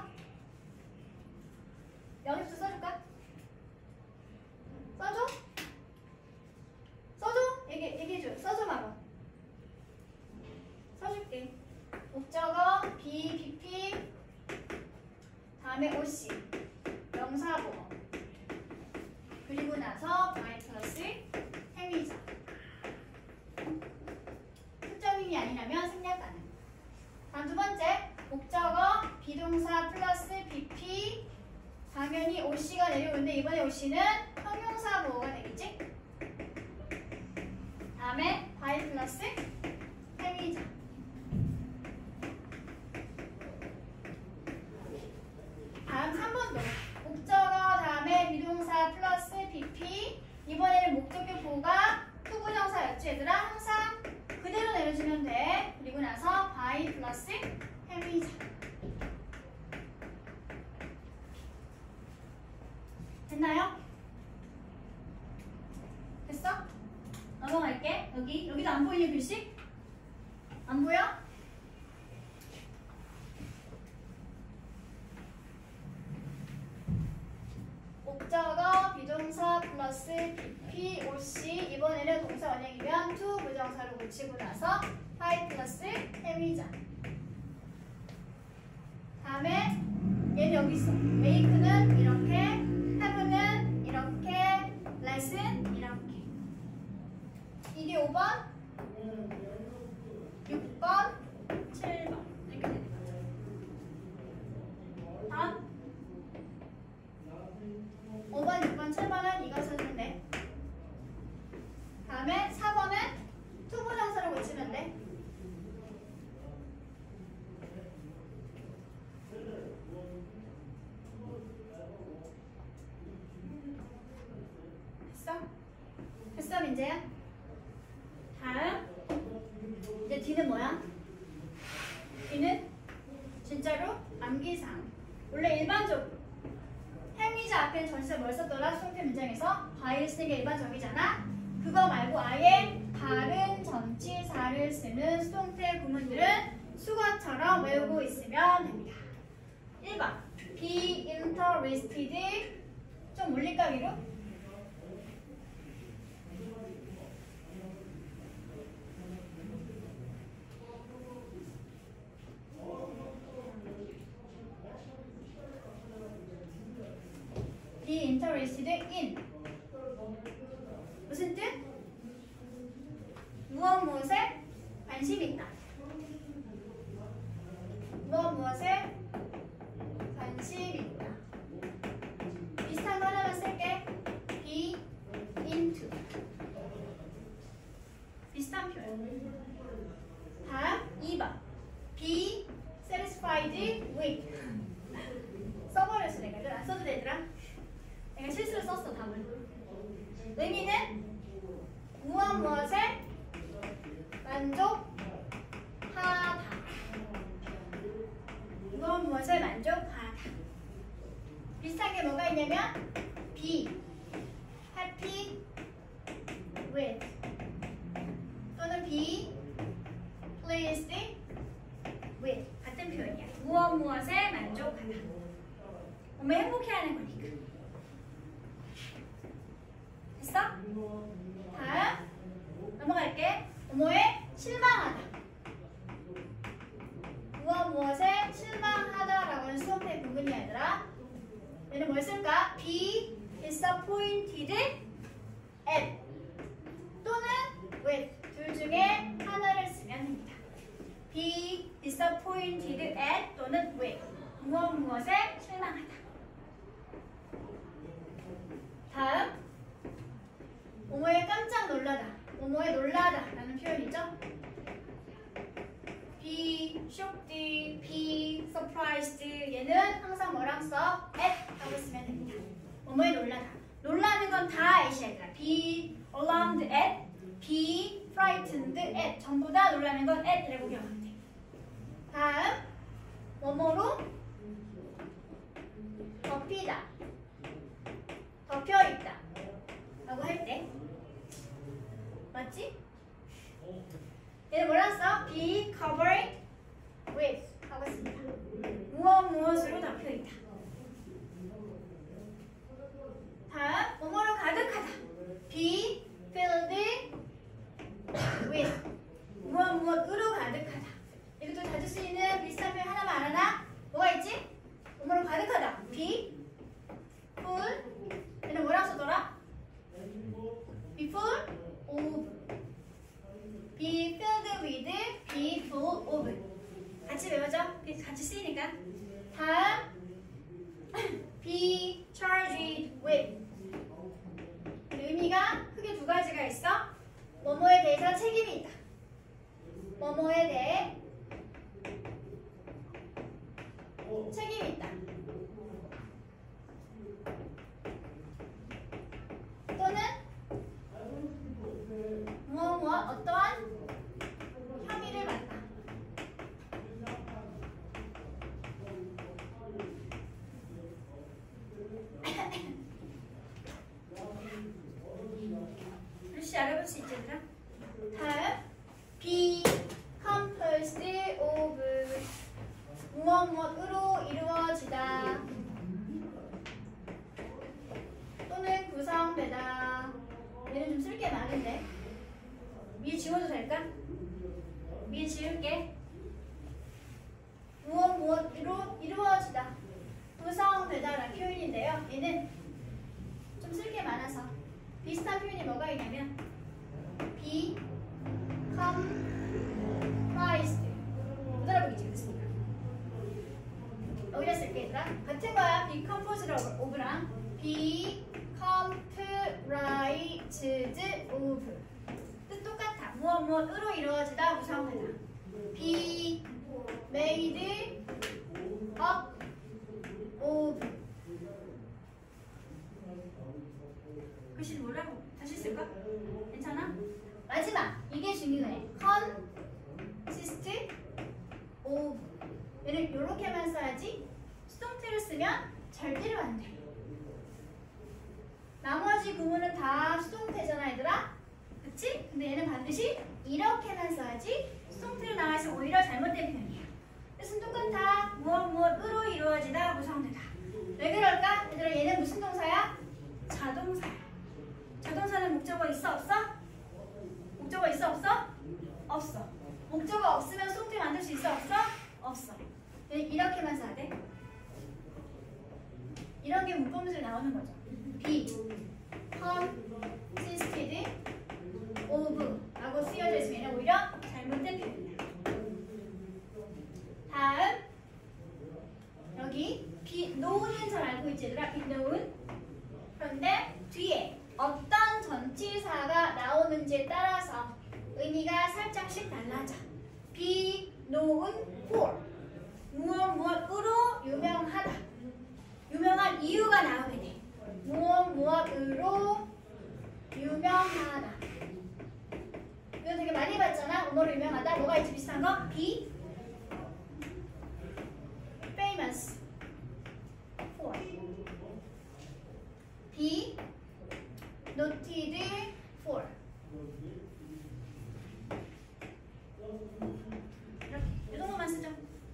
여기부터 써줄까? 써줘? 써줘? 얘기, 얘기해줘. 써 포인이 아니라면 생략 가능. 다음 두 번째, 목적어 비동사 플러스 비피. 당연히 오씨가 내려오는데 이번에 오씨는 형용사 보호가 되겠지? 다음에 by 플러스 행위자. 다음 삼 번도 목적어 다음에 비동사 플러스 비피. 이번에는 목적격 보호가 투부정사였지 얘들아? 항상 그대로 내려주면 돼. 그리고 나서 by 플러스 행위자. 됐나요? 됐어? 넘어갈게. 여기, 여기도 안 보이는 글씨? 안 보여? 목적어 비동사 플러스 비피, 오씨. 이번에는 동사 원형이면 to 부정사로 고치고 나서 by 플러스 행위자. 다음에 얘는 여기 있어. make는 이렇게, have는 이렇게, less는 이렇게. 이게 오 번, 육 번, 칠 번 이렇게 되는 거죠. 다음 오 번, 육 번, 칠 번은 이거 써주면 돼. 다음에 사 번은 투부정사로 고치면 돼. 됐어? 됐어, 민재야? 다음 이제 D는 뭐야? D는 진짜로 암기상. 원래 일반적으로 행위자 앞에 전치사 뭘 썼더라? 수동태 문장에서 by를 쓰는 게 일반적이잖아? 그거 말고 아예 다른 전치사를 쓰는 수동태 구문들은 수거처럼 외우고 있으면 됩니다. 일 번 be interested. 좀 올릴까 위로? be interested in 무슨 뜻? 무엇 무엇에 관심 있다. 무엇 무엇에 관심 있다. 비슷한 거 하나만 쓸게. be into. 비슷한 표현. 다음 이 번 be satisfied with. 써버렸어 내가. 이걸 안 써도 되더라. 내가 실수로 썼어 답을. 의미는 무엇 무엇에 만족하다. 무엇 무엇에 만족하다. 비슷한 게 뭐가 있냐면 be happy with 또는 be pleased with. 같은 표현이야. 무엇 무엇에 만족하다. 몸에 행복해하는 거니까. 됐어? 다음 넘어갈게. 뭐에 실망하다. 무엇 무엇에 실망하다라고 하는 수동태 구문이야 얘들아. 얘는 뭘 쓸까? be disappointed at 또는 with 둘 중에 하나를 쓰면 됩니다. be disappointed at 또는 with 무엇 무엇에 실망하다. 다음 뭐뭐에 깜짝 놀라다. 뭐뭐에 놀라다 라는 표현이죠. be shocked, be surprised. 얘는 항상 뭐랑 써? at 하고 쓰면 됩니다. 뭐뭐에 놀라다. 놀라는 건 다 아시아 얘들아. be alarmed at, be frightened at. 전부 다 놀라는 건 at 이라고 기억하면 돼. 다음 뭐뭐로 덮이다, 덮여있다 라고 할 때 맞지? 얘는 뭐라 써? be covered with 하고 있습니다. 무엇 무엇으로 덮여있다. 다음 뭐뭐로 가득하다. be filled with 무엇 무엇으로 가득하다. 이것도 자주 쓰이는 비슷한 표현 하나만 알아나? 뭐가 있지? 뭐뭐로 가득하다. be full. 얘는 뭐라 쓰더라? be full of. be filled with C니까. 다음 be charged with. 의미가 크게 두 가지가 있어. 뭐뭐에 대해서 책임이 있다. 뭐뭐에 대해 책임이 있다. 또는 무엇 무엇 어떠한 혐의를 받다. 글씨 알아볼 수 있지 얘들아? 다음 be composed of 무엇 무엇으로 이루어지다 또는 구성되다. 얘는 좀 쓸 게 많은데 위에 지워도 될까? 위에 지울게. 무엇 무엇으로 이루어지다 구성되다라는 표현인데요. 얘는 좀 쓸 게 많아서 비슷한 표현이 뭐가 있냐면 be comprised. 못 알아보겠지 그렇습니까? 여기다 쓸게 얘들아. 같은 거야. be composed of랑 be comprised of. 뜻 똑같아. 무엇 무엇으로 이루어지다 구성되다. be made up of. 글씨 뭐라고? 다시 쓸까? 괜찮아? 마지막 이게 중요해. consist of. 얘를 이렇게만 써야지 수동태를 쓰면 절대로 안 돼. 나머지 구문은 다 수동태잖아 얘들아. 그치? 근데 얘는 반드시 이렇게만 써야지 수동태로 나와서 오히려 잘못된 표현이야. 뜻은 똑같아. 무엇 무엇으로 이루어지다 구성되다. 왜 그럴까? 얘들아 얘는 무슨 동사야? 자동사야. 자동사는 목적어 있어 없어? 목적어 있어 없어? 없어. 목적어 없으면 수동태 만들 수 있어 없어? 없어. 이렇게만 써야 돼. 이런 게 문법문제로 나오는 거죠. be consisted of 라고 쓰여져 있으면 얘는 오히려 잘못된 표현이야. 다음 여기 be known은 잘 알고 있지 얘들아. be known. 그런데 뒤에 어떤 전치사가 나오는지에 따라서 의미가 살짝씩 달라져. be known for 무엇 무엇으로 유명하다. 유명한 이유가 나오게 돼. 무엇 무엇으로 유명하다. 이거 되게 많이 봤잖아. 뭐로 유명하다. 뭐가 있지 비슷한 거? be famous for. be noted for. 이렇게 이 정도만 쓰죠.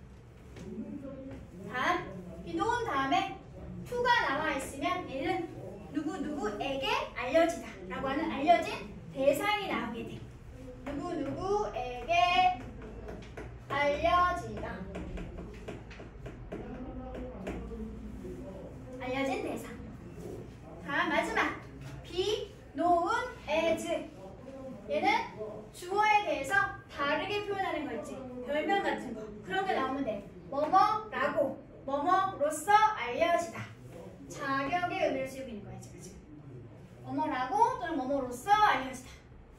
다음 이 놓은 다음에 to가 나와 있으면 얘는 누구 누구에게 알려지다 라고 하는 알려진 대상이 나오게 돼. 누구 누구에게 알려지다. 알려진 대상. 다음 마지막 be known as. 얘는 주어에 대해서 다르게 표현하는 거 있지. 별명 같은 거 그런 게 나오면 돼. 뭐뭐라고 뭐뭐로서 알려지다. 자격의 의미를 쓰고 있는 거야 지금. 지금 뭐뭐라고 또는 뭐뭐로서 알려지다.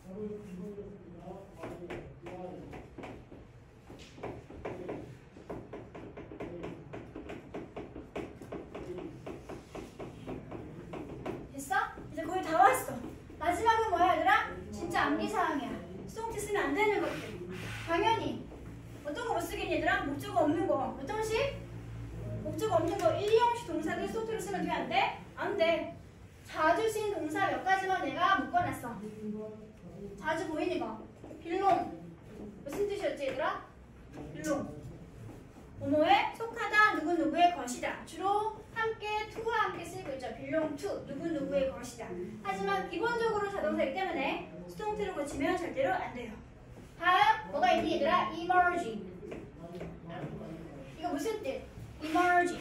됐어? 이제 거의 다 왔어. 마지막은 뭐야 얘들아? 진짜 암기사항이야. 수동태 쓰면 안 되는 것들. 당연히 어떤 거 못 쓰겠니 얘들아? 목적어 없는 거. 어떤 식? 목적어 없는 거. 일, 이형식 동사들 수동태로 쓰면 돼? 안 돼? 안 돼. 자주 쓰인 동사 몇 가지만 내가 묶어놨어. 자주 보이는 거. 빌롱. 무슨 뜻이었지 얘들아? 빌롱. 뭐뭐에 속하다. 누구누구의 것이다. 주로 함께 to와 함께 쓰고 있죠. belong to. 누구누구의 것이다. 하지만 기본적으로 자동사이기 때문에 수동태로 고치면 절대로 안 돼요. 다음 뭐가 있니 얘들아? emerge. 이거 무슨 뜻? emerge.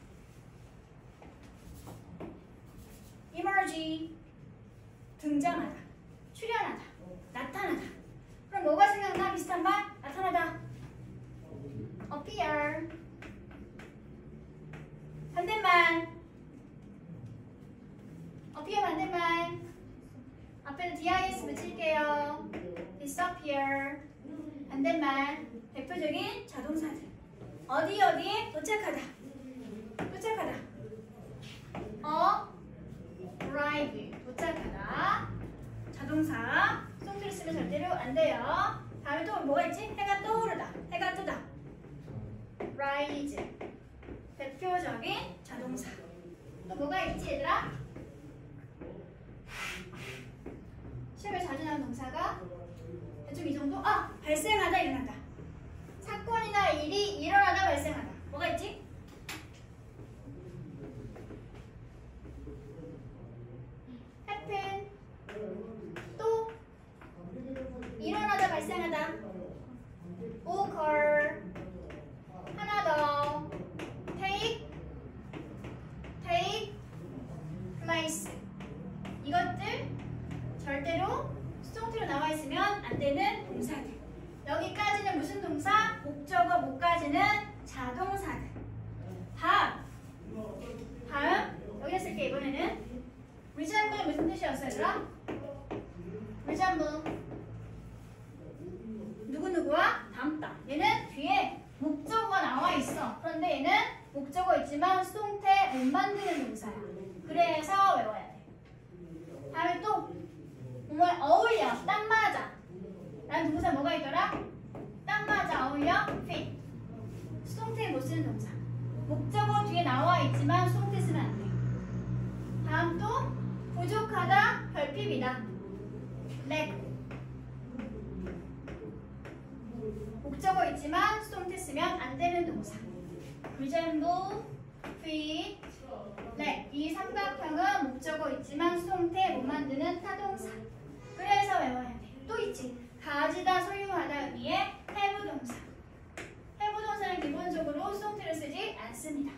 emerge. 등장하다. 출현하다. 나타나다. 그럼 뭐가 생각나? 비슷한 말? 나타나다. appear. 반대말 대표적인 자동사들. 어디 어디에 도착하다. 도착하다. arrive 도착하다. 자동사. 수동태를 쓰면 절대로 안 돼요. 다음에 또 뭐가 있지? 해가 떠오르다. 해가 뜨다. rise 대표적인 자동사. 또 뭐가 있지 얘들아? 시험에 자주 나오는 동사가 대충 이 정도? 아! 발생하다 일어난다. 사건이나 일이 일어나다 발생하다. 뭐가 있지? happen 또 일어나다 발생하다. occur 하나 더 take take place 이것들 절대로 수동태로 나와 있으면 안 되는 동사들. 여기까지는 무슨 동사? 목적어 못까지는 자동사들. 다음 다음 여기 쓸게. 이번에는 resemble 무슨 뜻이었어요 얘들아? resemble 누구누구와 닮다. 얘는 뒤에 목적어가 나와 있어. 그런데 얘는 목적어 있지만 수동태 못 만드는 동사야. 그래서 외워야 돼. 다음에 또 정말 어울려. 딱 맞아. 난 동사 뭐가 있더라? 딱 맞아. 어울려. fit 수동태 못 쓰는 동사. 목적어 뒤에 나와 있지만 수동태 쓰면 안 돼. 다음 또 부족하다. 결핍이다. lack 목적어 있지만 수동태 쓰면 안 되는 동사. resemble, fit, lack 이 삼각형은 목적어 있지만 수동태 못 만드는 타동사. 그래서 외워야 돼. 또 있지. 가지다, 소유하다 의미의 have 동사. have 동사는 기본적으로 수동태를 쓰지 않습니다.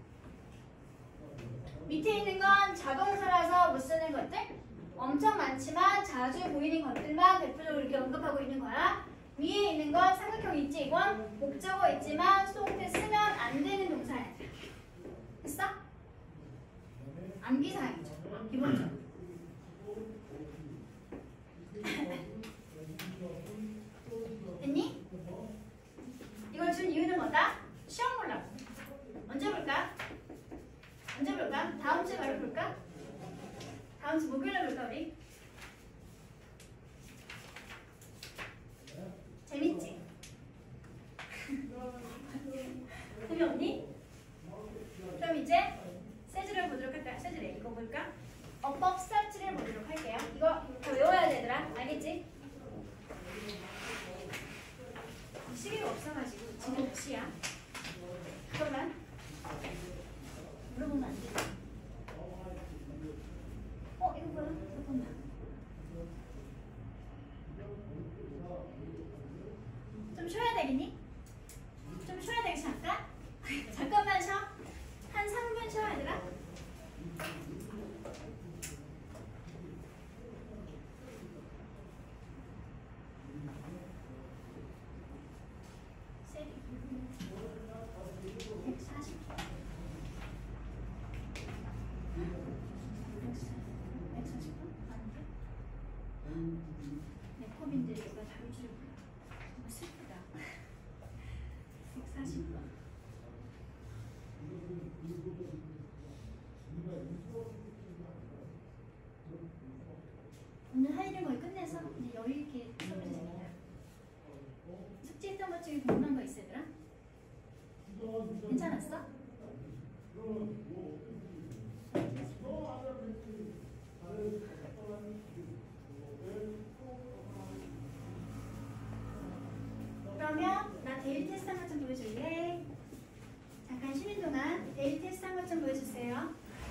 밑에 있는 건 자동사라서 못 쓰는 것들 엄청 많지만 자주 보이는 것들만 대표적으로 이렇게 언급하고 있는 거야. 위에 있는 건 삼각형 있지? 이건 목적어 있지만 수동태 쓰면 안 되는 동사야. 됐어? 암기사항이죠. 기본적으로. 됐니? 이걸 준 이유는 뭐다? 시험 보려고. 언제 볼까? 언제 볼까? 다음 주에 바로 볼까? 다음 주 목요일에 볼까 우리? 재밌지? 재미없니? 그럼 이제 세즈를 보도록 할까요? 세즈래 이거 볼까? 어법 스타트를 보도록 할게요. 이거 더 외워야 되더라. 알겠지? 시계가 없어가지고 지금 몇 시야? 그러면 물어보면 안 돼. 어? 이거 뭐야? 잠깐만. 좀 쉬어야 되겠니? 좀 쉬어야 되겠지 잠깐? 잠깐만 쉬어. 한 삼 분 쉬어 얘들아. 백사십 분. 백사십 분? 아닌데? 내 컵인데 누가 다룰 줄 몰라. 너무 슬프다. 백사십 분. 오늘 할 일은 거의 끝내서 이제 여유 있게 수업을 됩니다. 숙제했던 것 중에 궁금한 거 있어 얘들아? 괜찮았어? 그러면 나 데일 테스트 한 것 좀 보여줄래? 잠깐 쉬는 동안 데일 테스트 한 것 좀 보여주세요.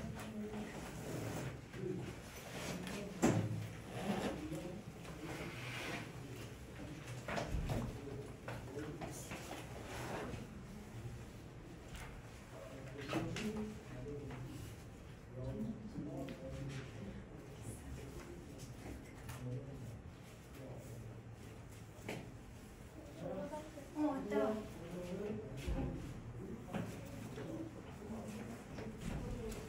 어, 또.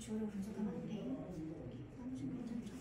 주어를 분석하면 안 돼. 사무실 괜찮죠?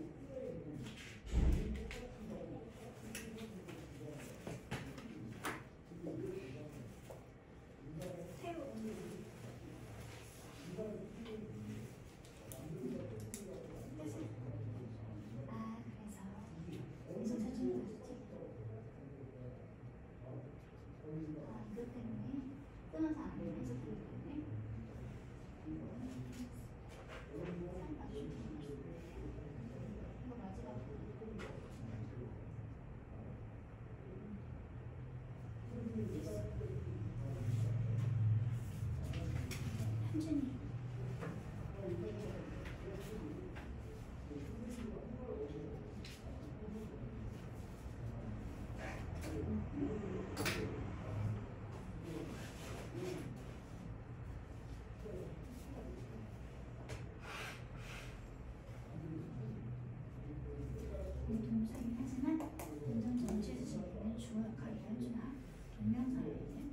동사이긴 하지만 문장 전체에서 지니는 주어 역할을 해주나 동명사를 해.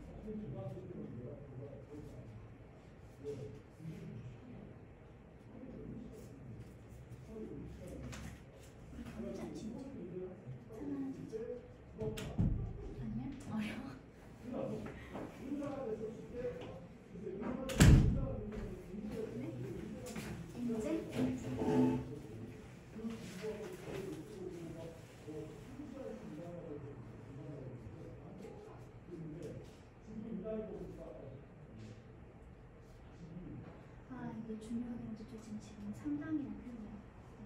진짜 진짜 상관은 진짜 아니야? 어려워. 아 이게 중요하긴 한데 저 지금 지금 상당이라는 표현이야.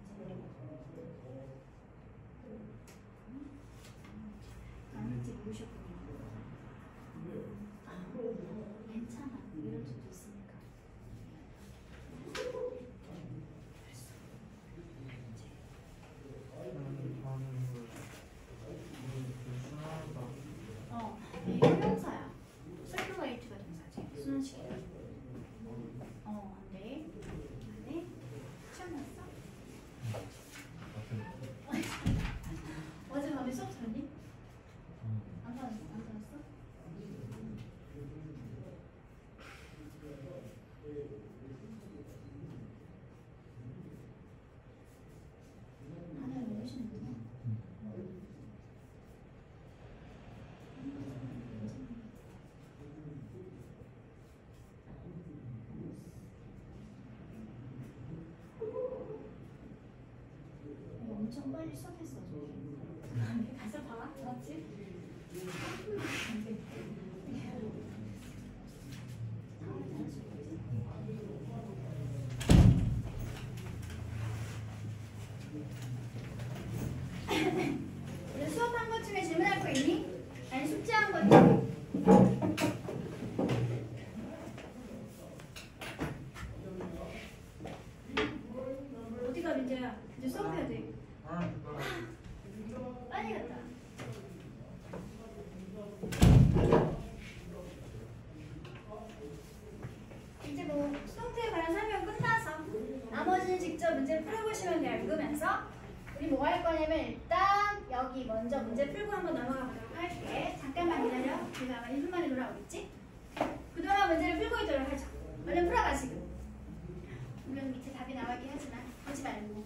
아닌지 모르셨군요. 아, 괜찮아. 이럴 수도 있으니까. 어, 이 형용사야. circulate가 동사지. 순환시키다. 어, 안 돼. 안 돼. 시험 났어? 어제 밤에 수업 들었니? 안 들었어? 안 들었어? 하늘 외우시는구나. 엄청 빨리 수업했어. 저기. 가서 봐. 맞지? 우리 수업한 것 중에 질문할 거 있니? 아니 숙제한 것 중에? 어디가 민재야? 이제 수업해야 돼. 빨리 갔다. 이제 뭐 수동태에 관한 설명 끝나서 나머지는 직접 문제 풀어보시면 돼요. 읽으면서 우리 뭐 할 거냐면 일단 여기 먼저 문제 풀고 한번 넘어가 보도록 할게. 잠깐만 기다려. 내가 아마 일 분 만에 돌아오겠지? 그동안 문제를 풀고 있도록 하죠. 얼른 풀어가 지금. 물론 밑에 답이 나오긴 하지만 하지 말고.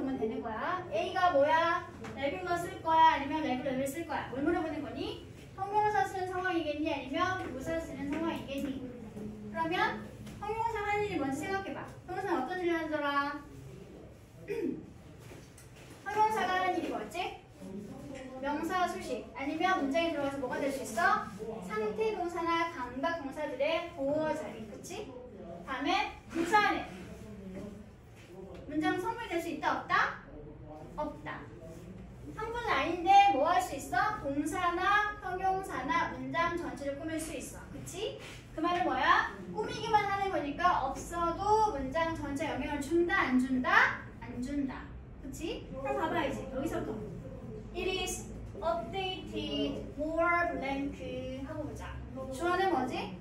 물어보면 되는 거야. A가 뭐야? 레귤러 쓸 거야? 아니면 레귤러를 쓸 거야? 뭘 물어보는 거니? 형용사 쓰는 상황이겠니? 아니면 부사 쓰는 상황이겠니? 그러면 형용사 하는 일이 뭔지 생각해봐. 형용사는 어떤 일을 하더라? 형용사가 하는 일이 뭐였지? 명사 수식 아니면 문장에 들어가서 뭐가 될 수 있어? 상태 동사나 감각 동사들의 보호 자리. 그치? 다음에 부사는 문장 성분이 될 수 있다 없다? 없다. 성분은 아닌데 뭐 할 수 있어? 동사나 형용사나 문장 전체를 꾸밀 수 있어. 그치? 그 말은 뭐야? 꾸미기만 하는 거니까 없어도 문장 전체 영향을 준다 안 준다? 안 준다. 그치? 그럼 봐봐 이제 여기서부터 It is updated more blank 하고 보자. 주어는 뭐지?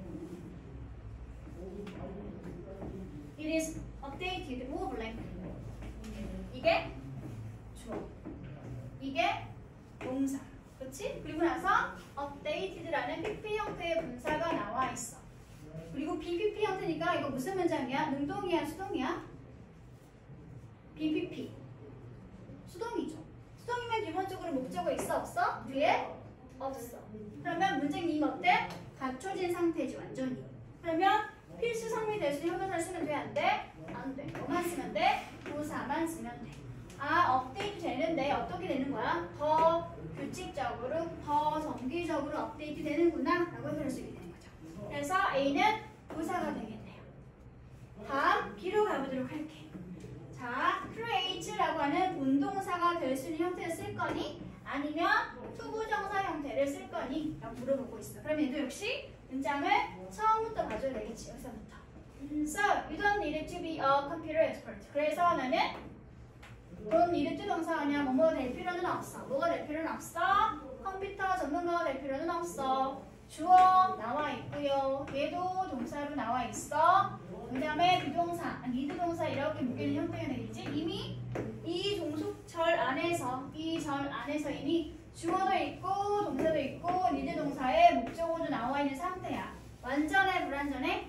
It is updated more blank. 이게 주어. 이게 동사. 그치? 그리고 나서 updated라는 피피 형태의 분사가 나와 있어. 그리고 비피피 형태니까 이거 무슨 문장이야? 능동이야? 수동이야? 비피피. 수동이죠. 수동이면 기본적으로 목적어 있어? 없어? 뒤에? 없어. 그러면 문장이 어때? 갖춰진 상태지 완전히. 그러면 필수 성미 대신 형용사를 쓰면 돼? 안 돼? 안 돼. 뭐만 쓰면 돼? 부사만 쓰면 돼. 아, 업데이트 되는데 어떻게 되는 거야? 더 규칙적으로, 더 정기적으로 업데이트 되는구나 라고 해석할 수 있게 되는 거죠. 그래서 A는 부사가 되겠네요. 다음 B로 가보도록 할게. 자, create라고 하는 본동사가 될 수 있는 형태를 쓸 거니? 아니면 투부정사 형태를 쓸 거니? 라고 물어보고 있어. 그럼 얘도 역시 문장을 처음부터 봐줘야 되겠지. 여기서부터. So, you don't need to be a computer expert. 그래서 너는 don't need to 동사 아니야. 뭐뭐 될 필요는 없어. 뭐가 될 필요는 없어? 컴퓨터 전문가가 될 필요는 없어. 주어 나와 있고요. 얘도 동사로 나와 있어. 그 다음에 비동사, need 동사 이렇게 묶이는 형태가 되겠지? 이미 이 종속절 안에서, 이 절 안에서 이미 주어도 있고 동사도 있고 need 동사에 목적어도 나와 있는 상태야. 완전해 불완전해?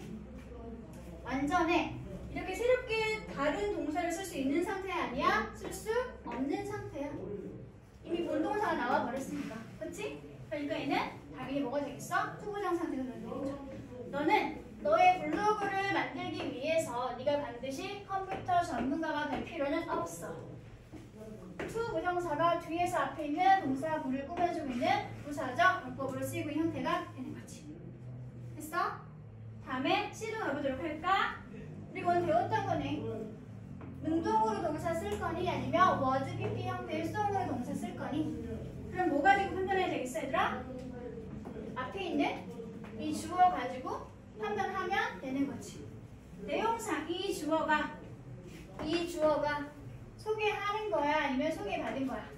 완전해. 이렇게 새롭게 다른 동사를 쓸 수 있는 상태 아니야? 쓸 수 없는 상태야. 이미 본동사가 나와 버렸으니까. 그치? 그러니까 얘는 당연히 뭐가 되겠어? 투부정 상태가 되는 거죠. 너는 너의 블로그를 만들기 위해서 네가 반드시 컴퓨터 전문가가 될 필요는 없어. 투부정사가 뒤에서 앞에 있는 동사 부를 꾸며주고 있는 부사적 문법으로 쓰이고 있는 형태가 되는 거지. 됐어? 다음에 C로 가보도록 할까? 그리고 오늘 배웠던 거네. 능동으로 동사 쓸 거니 아니면 was pp 형태의 수동으로 동사 쓸 거니? 그럼 뭐 가지고 판단해야 되겠어 얘들아? 앞에 있는 이 주어 가지고 판단하면 되는 거지. 내용상 이 주어가 이 주어가 소개하는 거야 아니면 소개받은 거야?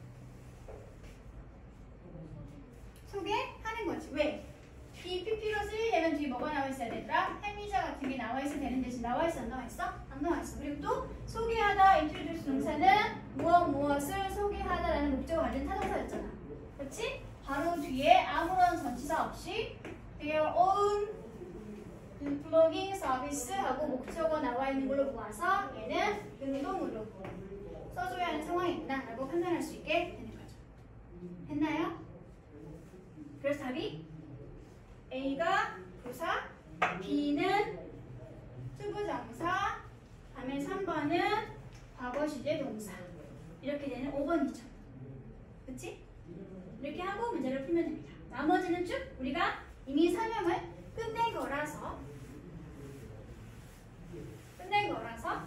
소개하는 거지. 왜? 이 피피로 쓰이려면 뒤에 뭐가 나와 있어야 되더라? 해미자 같은 게 나와 있어야 되는 대신 나와 있어 안 나와 있어? 안 나와 있어. 그리고 또 소개하다 introduce 동사는 무엇 무엇을 소개하다라는 목적을 가진 타동사였잖아. 그렇지? 바로 뒤에 아무런 전치사 없이 their own blogging service 하고 목적어 나와 있는 걸로 보아서 얘는 능동으로 써줘야 하는 상황이구나 라고 판단할 수 있게 되는 거죠. 했나요? 그래서 답이 A가 부사, B는 투부정사, 다음에 삼 번은 과거 시제 동사. 이렇게 되는 오 번이죠. 그치? 이렇게 하고 문제를 풀면 됩니다. 나머지는 쭉 우리가 이미 설명을 끝낸 거라서 끝낸 거라서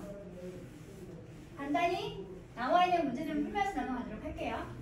간단히 나와 있는 문제들을 풀면서 넘어가도록 할게요.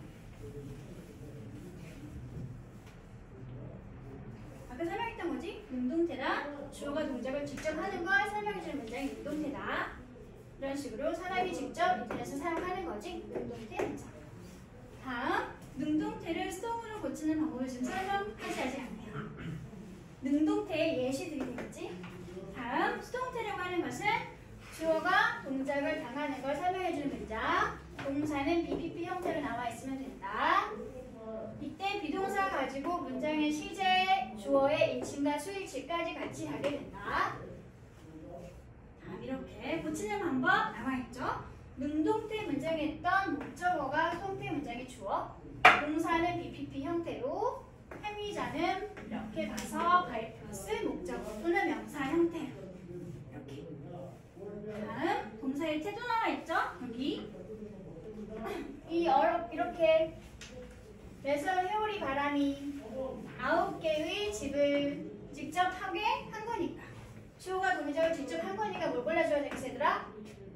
아까 설명했던 거지? 능동태다. 주어가 동작을 직접 하는 걸 설명해주는 문장이 능동태다. 이런 식으로 사람이 직접 인터넷을 사용하는 거지. 능동태 문장. 다음, 능동태를 수동으로 고치는 방법을 지금 설명하지 아직 않네요. 능동태의 예시들이 되겠지? 다음, 수동태라고 하는 것은 주어가 동작을 당하는 걸 설명해주는 문장. 동사는 비피피 형태로 나와 있으면 된다. 이때 비동사 가지고 문장의 시제, 주어의 일치과 수일치까지 같이 하게 된다. 다음 이렇게 고치는 방법 나와있죠? 능동태 문장에 있던 목적어가 수동태 문장에 주어 동사는 비피피 형태로 행위자는 이렇게 봐서 바이 플러스 목적어 또는 명사 형태로 이렇게. 다음 동사의 태도 나와 있죠? 여기 이 어렵 이렇게 그래서 회오리 바람이 아홉 개의 집을 직접 하게 한 거니까 주어가 동작을 직접 한 거니까 뭘 골라줘야 되겠어 얘들아?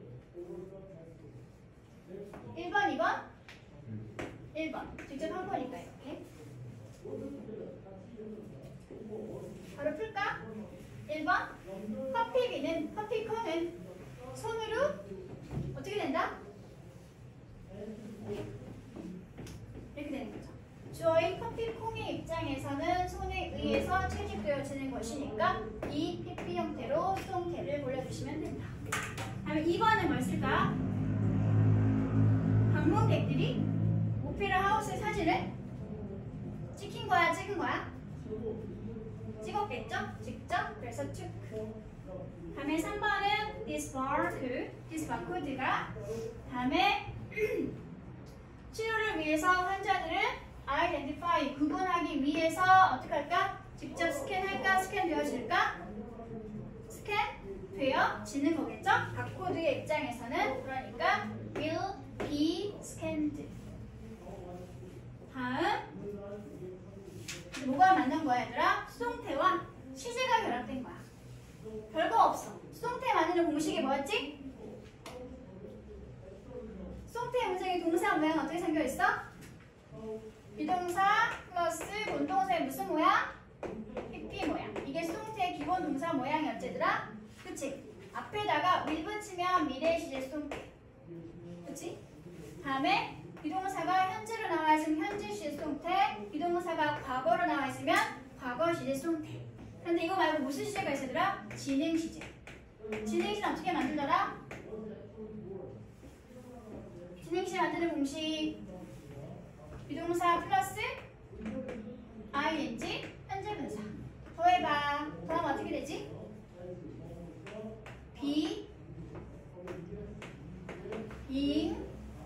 일 번, 이 번? 일 번 직접 한 거니까 이렇게 바로 풀까? 일 번 커피비는 커피콩은 손으로 어떻게 된다? 이렇게 되는 거죠. 주어인 커피콩의 입장에서는 손에 의해서 채집되어지는 것이니까 이 피피 형태로 수동태를 골라주시면 된다. 다음에 이 번은 뭘 쓸까? 방문객들이 오페라 하우스의 사진을 찍힌 거야, 찍은 거야? 찍었겠죠? 직접. 그래서 took. 다음에 삼 번은 this barcode, this barcode가 다음에 치료를 위해서 환자들을 identify, 구분하기 위해서 어떻게 할까? 직접 스캔할까? 스캔되어질까? 스캔되어지는 거겠죠? 바코드의 입장에서는 그러니까 will be scanned. 다음 뭐가 맞는 거야 얘들아? 수동태와 시제가 결합된 거야. 별거 없어. 수동태 만드는 공식이 뭐였지? 수동태 문장의 동사 모양 어떻게 생겨있어? 비동사 플러스 본동사의 무슨 모양? 피피 모양. 이게 수동태의 기본 동사 모양이었지 얘들아? 그치? 앞에다가 will 붙이면 미래 시제 수동태. 그치? 다음에 비동사가 현재로 나와 있으면 현재 시제 수동태, 비동사가 과거로 나와 있으면 과거 시제 수동태. 근데 이거 말고 무슨 시제가 있어 얘들아? 진행 시제. 진행 시제 어떻게 만들더라? 진행 시제 만드는 공식 비동사 플러스 ing 현재 분사 더해봐. 더하면 어떻게 되지? be being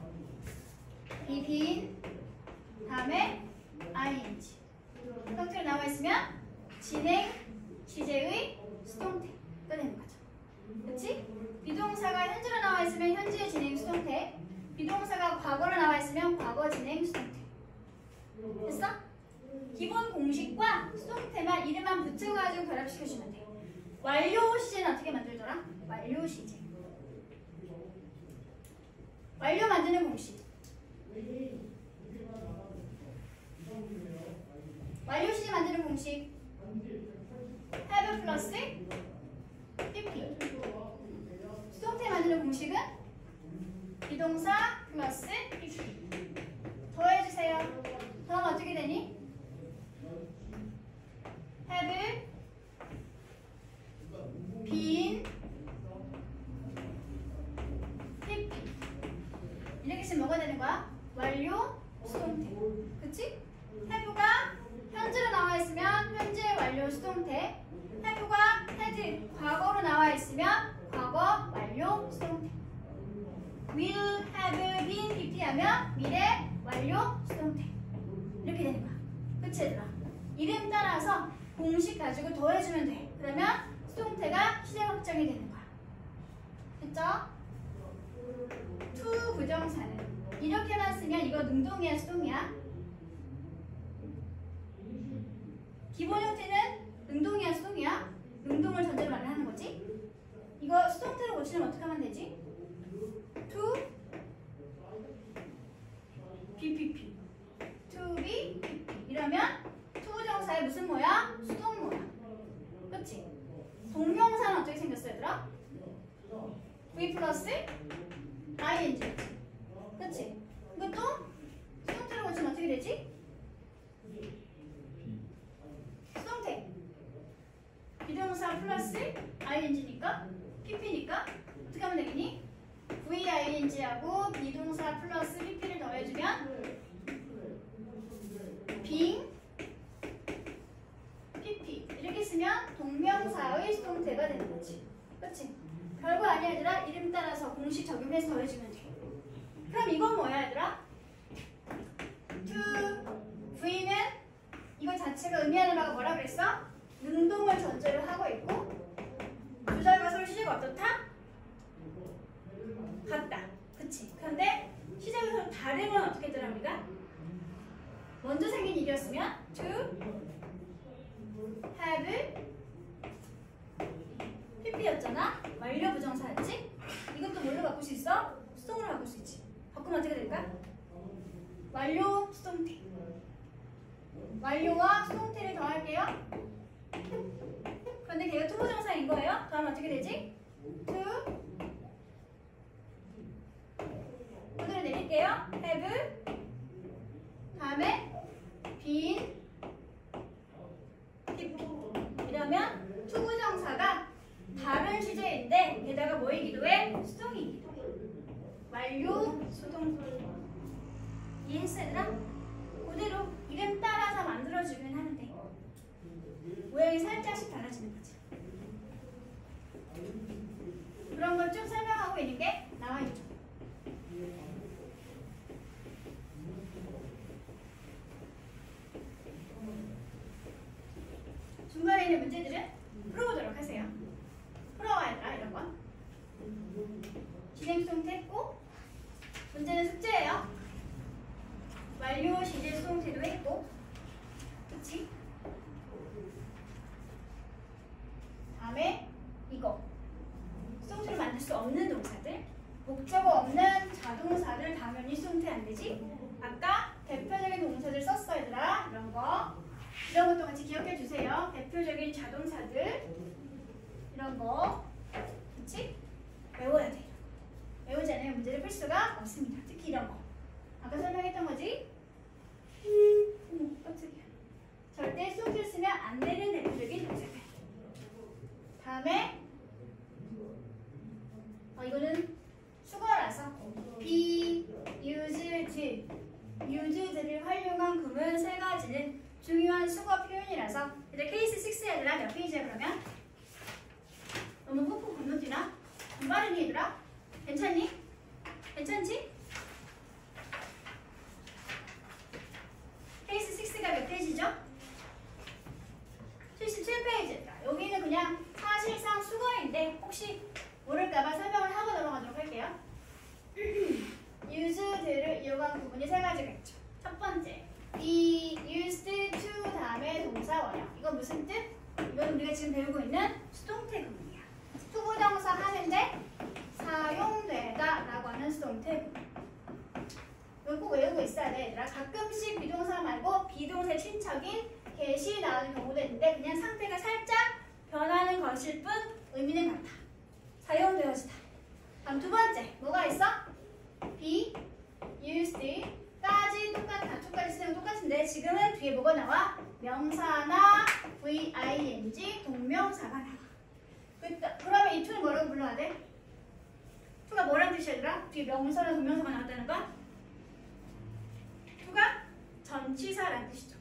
비빈 다음에 ing 형태로 나와 있으면 진행 시제의 수동태가 되는 거죠. 그렇지? 비동사가 현재로 나와 있으면 현재 진행 수동태, 비동사가 과거로 나와 있으면 과거 진행 수동태. 됐어? 기본 공식과 수동태만 이름만 붙여가지고 결합시켜주면 돼. 완료 시제는 어떻게 만들더라? 완료 시제. 완료 만드는 공식. 완료 시제 만드는 공식 have 플러스 pp. 수동태 만드는 공식은 비동사 플러스 pp. 더해주세요. 더하면 어떻게 되니? have been pp. 이렇게 쓰면 뭐가 되는 거야? 완료 수동태. 그치? have가 현재로 나와 있으면 현재 완료 수동태, have가 had 과거로 나와 있으면 과거 완료 수동태, will have been pp 하면 미래 완료 수동태. 이렇게 되는 거야. 그치 얘들아? 이름 따라서 공식 가지고 더해주면 돼. 그러면 수동태가 시제 확정이 되는 거야. 됐죠? to 부정사는 이렇게만 쓰면 이거 능동이야 수동이야? 기본 형태는 능동이야 수동이야? 능동을 전제로 말하는 거지? 이거 수동태로 고치면 어떻게 하면 되지? to bpp to be pp 이러면 to 부정사의 무슨 모양? 수동 모양. 그치? 동명사는 어떻게 생겼어 얘들아? v 플러스 ing. 그치? 이것도 수동태로 고치면 어떻게 되지? 수동태. 비동사 플러스 ing니까 pp니까 어떻게 하면 되겠니? ving하고 비동사 플러스 pp를 더해주면 being pp. 이렇게 쓰면 동명사의 수동태가 되는 거지. 그치? 별거 아니야 얘들아. 이름 따라서 공식 적용해서 더해주면 돼. 그럼 이건 뭐야 얘들아? to V는 이거 자체가 의미하는 바가 뭐라 그랬어? 능동을 전제로 하고 있고 주절과 설 시제가 어떻다? 같다. 그치? 그런데 시제가 서로 다른 건 어떻게 했더라 우리가? 먼저 생긴 일이었으면 to have 피피였잖아? 완료 부정사였지? 이것도 뭘로 바꿀 수 있어? 수동으로 바꿀 수 있지. 바꾸면 어떻게 될까? 완료 수동태. 완료와 수동태를 더할게요. 그런데 걔가 투부정사인 거예요. 더하면 어떻게 되지? to 오늘은 내릴게요. have 다음에 been 피피. 이러면 투부정사가 다른 시제인데 게다가 뭐이기도 해? 수동이기도 해. 완료 수동태. 이해했어 얘들아? 그대로 이름 따라서 만들어주긴 하는데 모양이 살짝씩 달라지는 거지. 그런 걸 좀 설명하고 있는 게 나와 있죠. 중간에 있는 문제들은 풀어보도록 하세요. 풀어와야 되나 이런 건. 진행 수동태 했고 문제는 숙제예요. 완료 시제 수동태도 했고 그치? 다음에 이거 수동태를 만들 수 없는 동사들 목적어 없는 자동사들 당연히 수동태 안 되지? 아까 대표적인 동사들 썼어 얘들아. 이런 거 이런 것도 같이 기억해 주세요. 대표적인 자동사들 이런 거 그치? 외워야 돼. 외우지 않으면 문제를 풀 수가 없습니다. 특히 이런 거 아까 설명했던 거지? 음, 어머 깜짝이야. 절대 수동태를 쓰면 안 되는 대표적인 동사들. 다음에 어, 이거는 수거라서 be, used, used를 활용한 구문 세 가지는 중요한 수거 표현이라서 이제 케이스 육 얘들아 몇 페이지야 그러면? 너무 훅훅 건너뛰나? 좀 빠르니 얘들아? 괜찮니? 괜찮지? 케이스 육가 몇 페이지죠? 칠십칠 페이지입니다. 여기는 그냥 사실상 수거인데 혹시 모를까봐 설명을 하고 넘어가도록 할게요. used를 이용한 부분이 세 가지가 있죠. 첫 번째, be used to 다음에 동사 원형. 이건 무슨 뜻? 이건 우리가 지금 배우고 있는 수동태 구문이야. 투부정사 하는데 사용되다 라고 하는 수동태 구문. 이건 꼭 외우고 있어야 돼 얘들아. 가끔씩 비동사 말고 비동사의 친척인 get이 나오는 경우도 있는데 그냥 상태가 살짝 변하는 것일 뿐 의미는 같아. 사용되어지다. 다음 두 번째 뭐가 있어? be used까지 똑같아. to까지 쓰면 똑같은데 지금은 뒤에 뭐가 나와? 명사나 ving 동명사가 나와. 그러면 이 to는 뭐라고 불러야 돼? to가 뭐란 뜻이야 얘들아? 뒤에 명사나 동명사가 나왔다는 거야? to가 전치사라는 뜻이죠.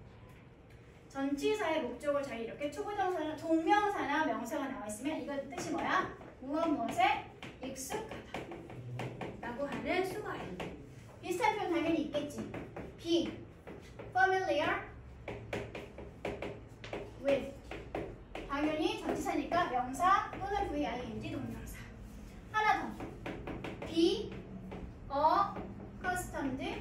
전치사의 목적을 잘 이렇게 초부정사나 동명사나 명사가 나와 있으면 이건 뜻이 뭐야? 무엇 무엇에 익숙하다 라고 하는 수거예요. 비슷한 표현 당연히 있겠지. be familiar with 당연히 전치사니까 명사 또는 ving 동명사. 하나 더 be accustomed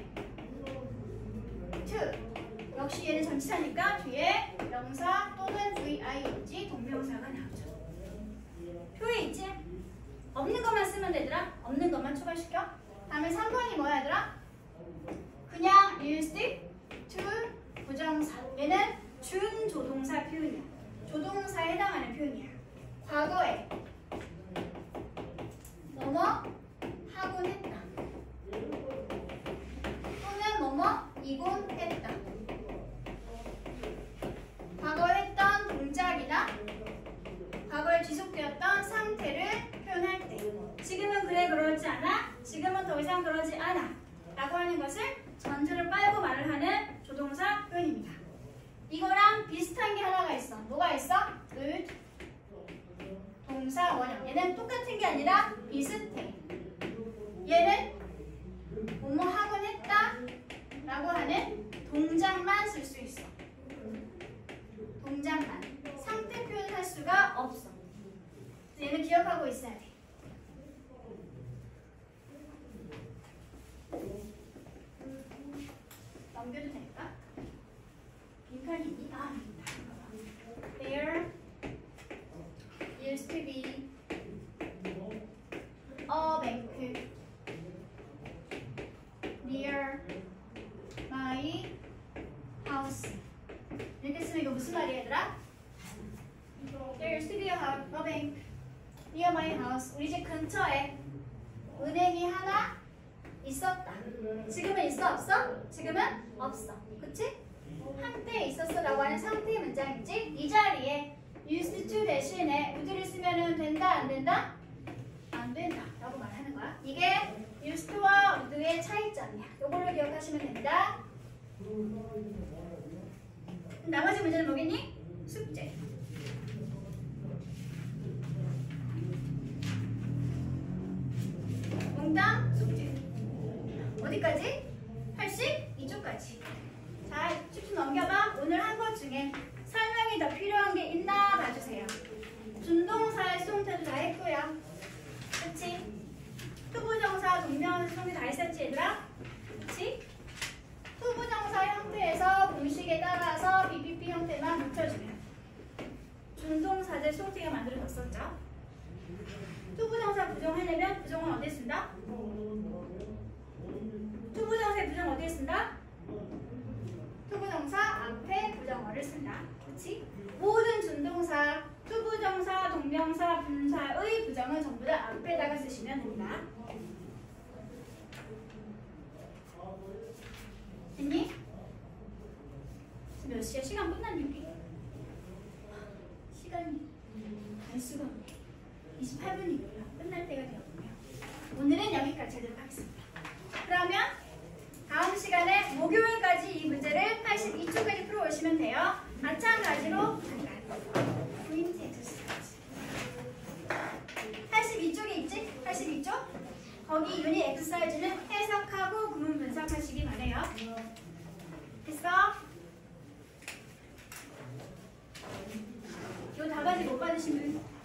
to 역시 얘는 전치사니까 뒤에 명사 또는 ving 동명사가 나오죠. 표에 있지? 없는 것만 쓰면 되더라. 없는 것만 추가시켜. 다음에 삼 번이 뭐야 얘들아? 그냥 used to 부정사. 얘는 준조동사 표현이야. 조동사에 해당하는 표현이야. 과거에 뭐뭐 하곤 했다. 또는 뭐뭐 이곤 했다. 과거에 했던 동작이나 과거에 지속되었던 상태를 표현할 때 지금은 그래 그러지 않아? 지금은 더 이상 그러지 않아 라고 하는 것을 전제를 빨고 말을 하는 조동사 표현입니다. 이거랑 비슷한 게 하나가 있어. 뭐가 있어? 을 동사 원형. 얘는 똑같은 게 아니라 비슷해. 얘는 라고 하는 동작만 쓸 수 있어. 동작만. 상태 표현할 수가 없어. 얘는 기억하고 있어야 돼. 넘겨도 될까? 빈칸이 있니? 아, 있다. There used to be a bank near my house. 이렇게 쓰면 이거 무슨 말이야, 얘들아? There used to be a, a bank near my house. 우리 집 근처에 은행이 하나 있었다. 지금은 있어, 없어? 지금은 없어. 그치? 한때 있었어 라고 하는 상태 문장이지. 이 자리에 used to 대신에 would를 쓰면 된다, 안 된다? 안 된다 라고 말하는 거야. 이게 used to와 would의 차이점이야. 요걸로 기억하시면 됩니다. 나머지 문제는 뭐겠니? 숙제. 몽땅 숙제. 어디까지? 팔십이 쪽까지. 자, 쭉 넘겨봐. 오늘 한 것 중에 설명이 더 필요한 게 있나 봐주세요. 준동사의 수동태도 다 했고요. 그치? 투부정사, 동명사, 수동태 다 했었지, 얘들아? 그치? 투부정사 형태에서 공식에 따라서 비피피 형태만 묻혀주면 준동사제 수동태가 만들어졌었죠. 투부정사 부정하려면 부정은 어디에 쓴다? 투부정사의 부정 어디에 쓴다? 투부정사 앞에 부정어를 쓴다. 그치? 모든 준동사, 투부정사, 동명사, 분사의 부정은 전부 다 앞에다가 쓰시면 됩니다. 됐니? 지금 몇 시야? 시간 끝났니 여기? 시간이 알 수가 없네. 이십팔 분이고요. 끝날 때가 되었군요. 오늘은 여기까지 하도록 하겠습니다. 그러면 다음 시간에 목요일까지 이 문제를 팔십이 초까지 풀어오시면 돼요. 마찬가지로 잠깐 포인트 엑서사이즈 팔십이 쪽에 있지? 팔십이 쪽? 거기 유닛 엑서사이즈는 해석하고 구문 분석하시기 바래요. 됐어? 요 답안지 못 받으신 분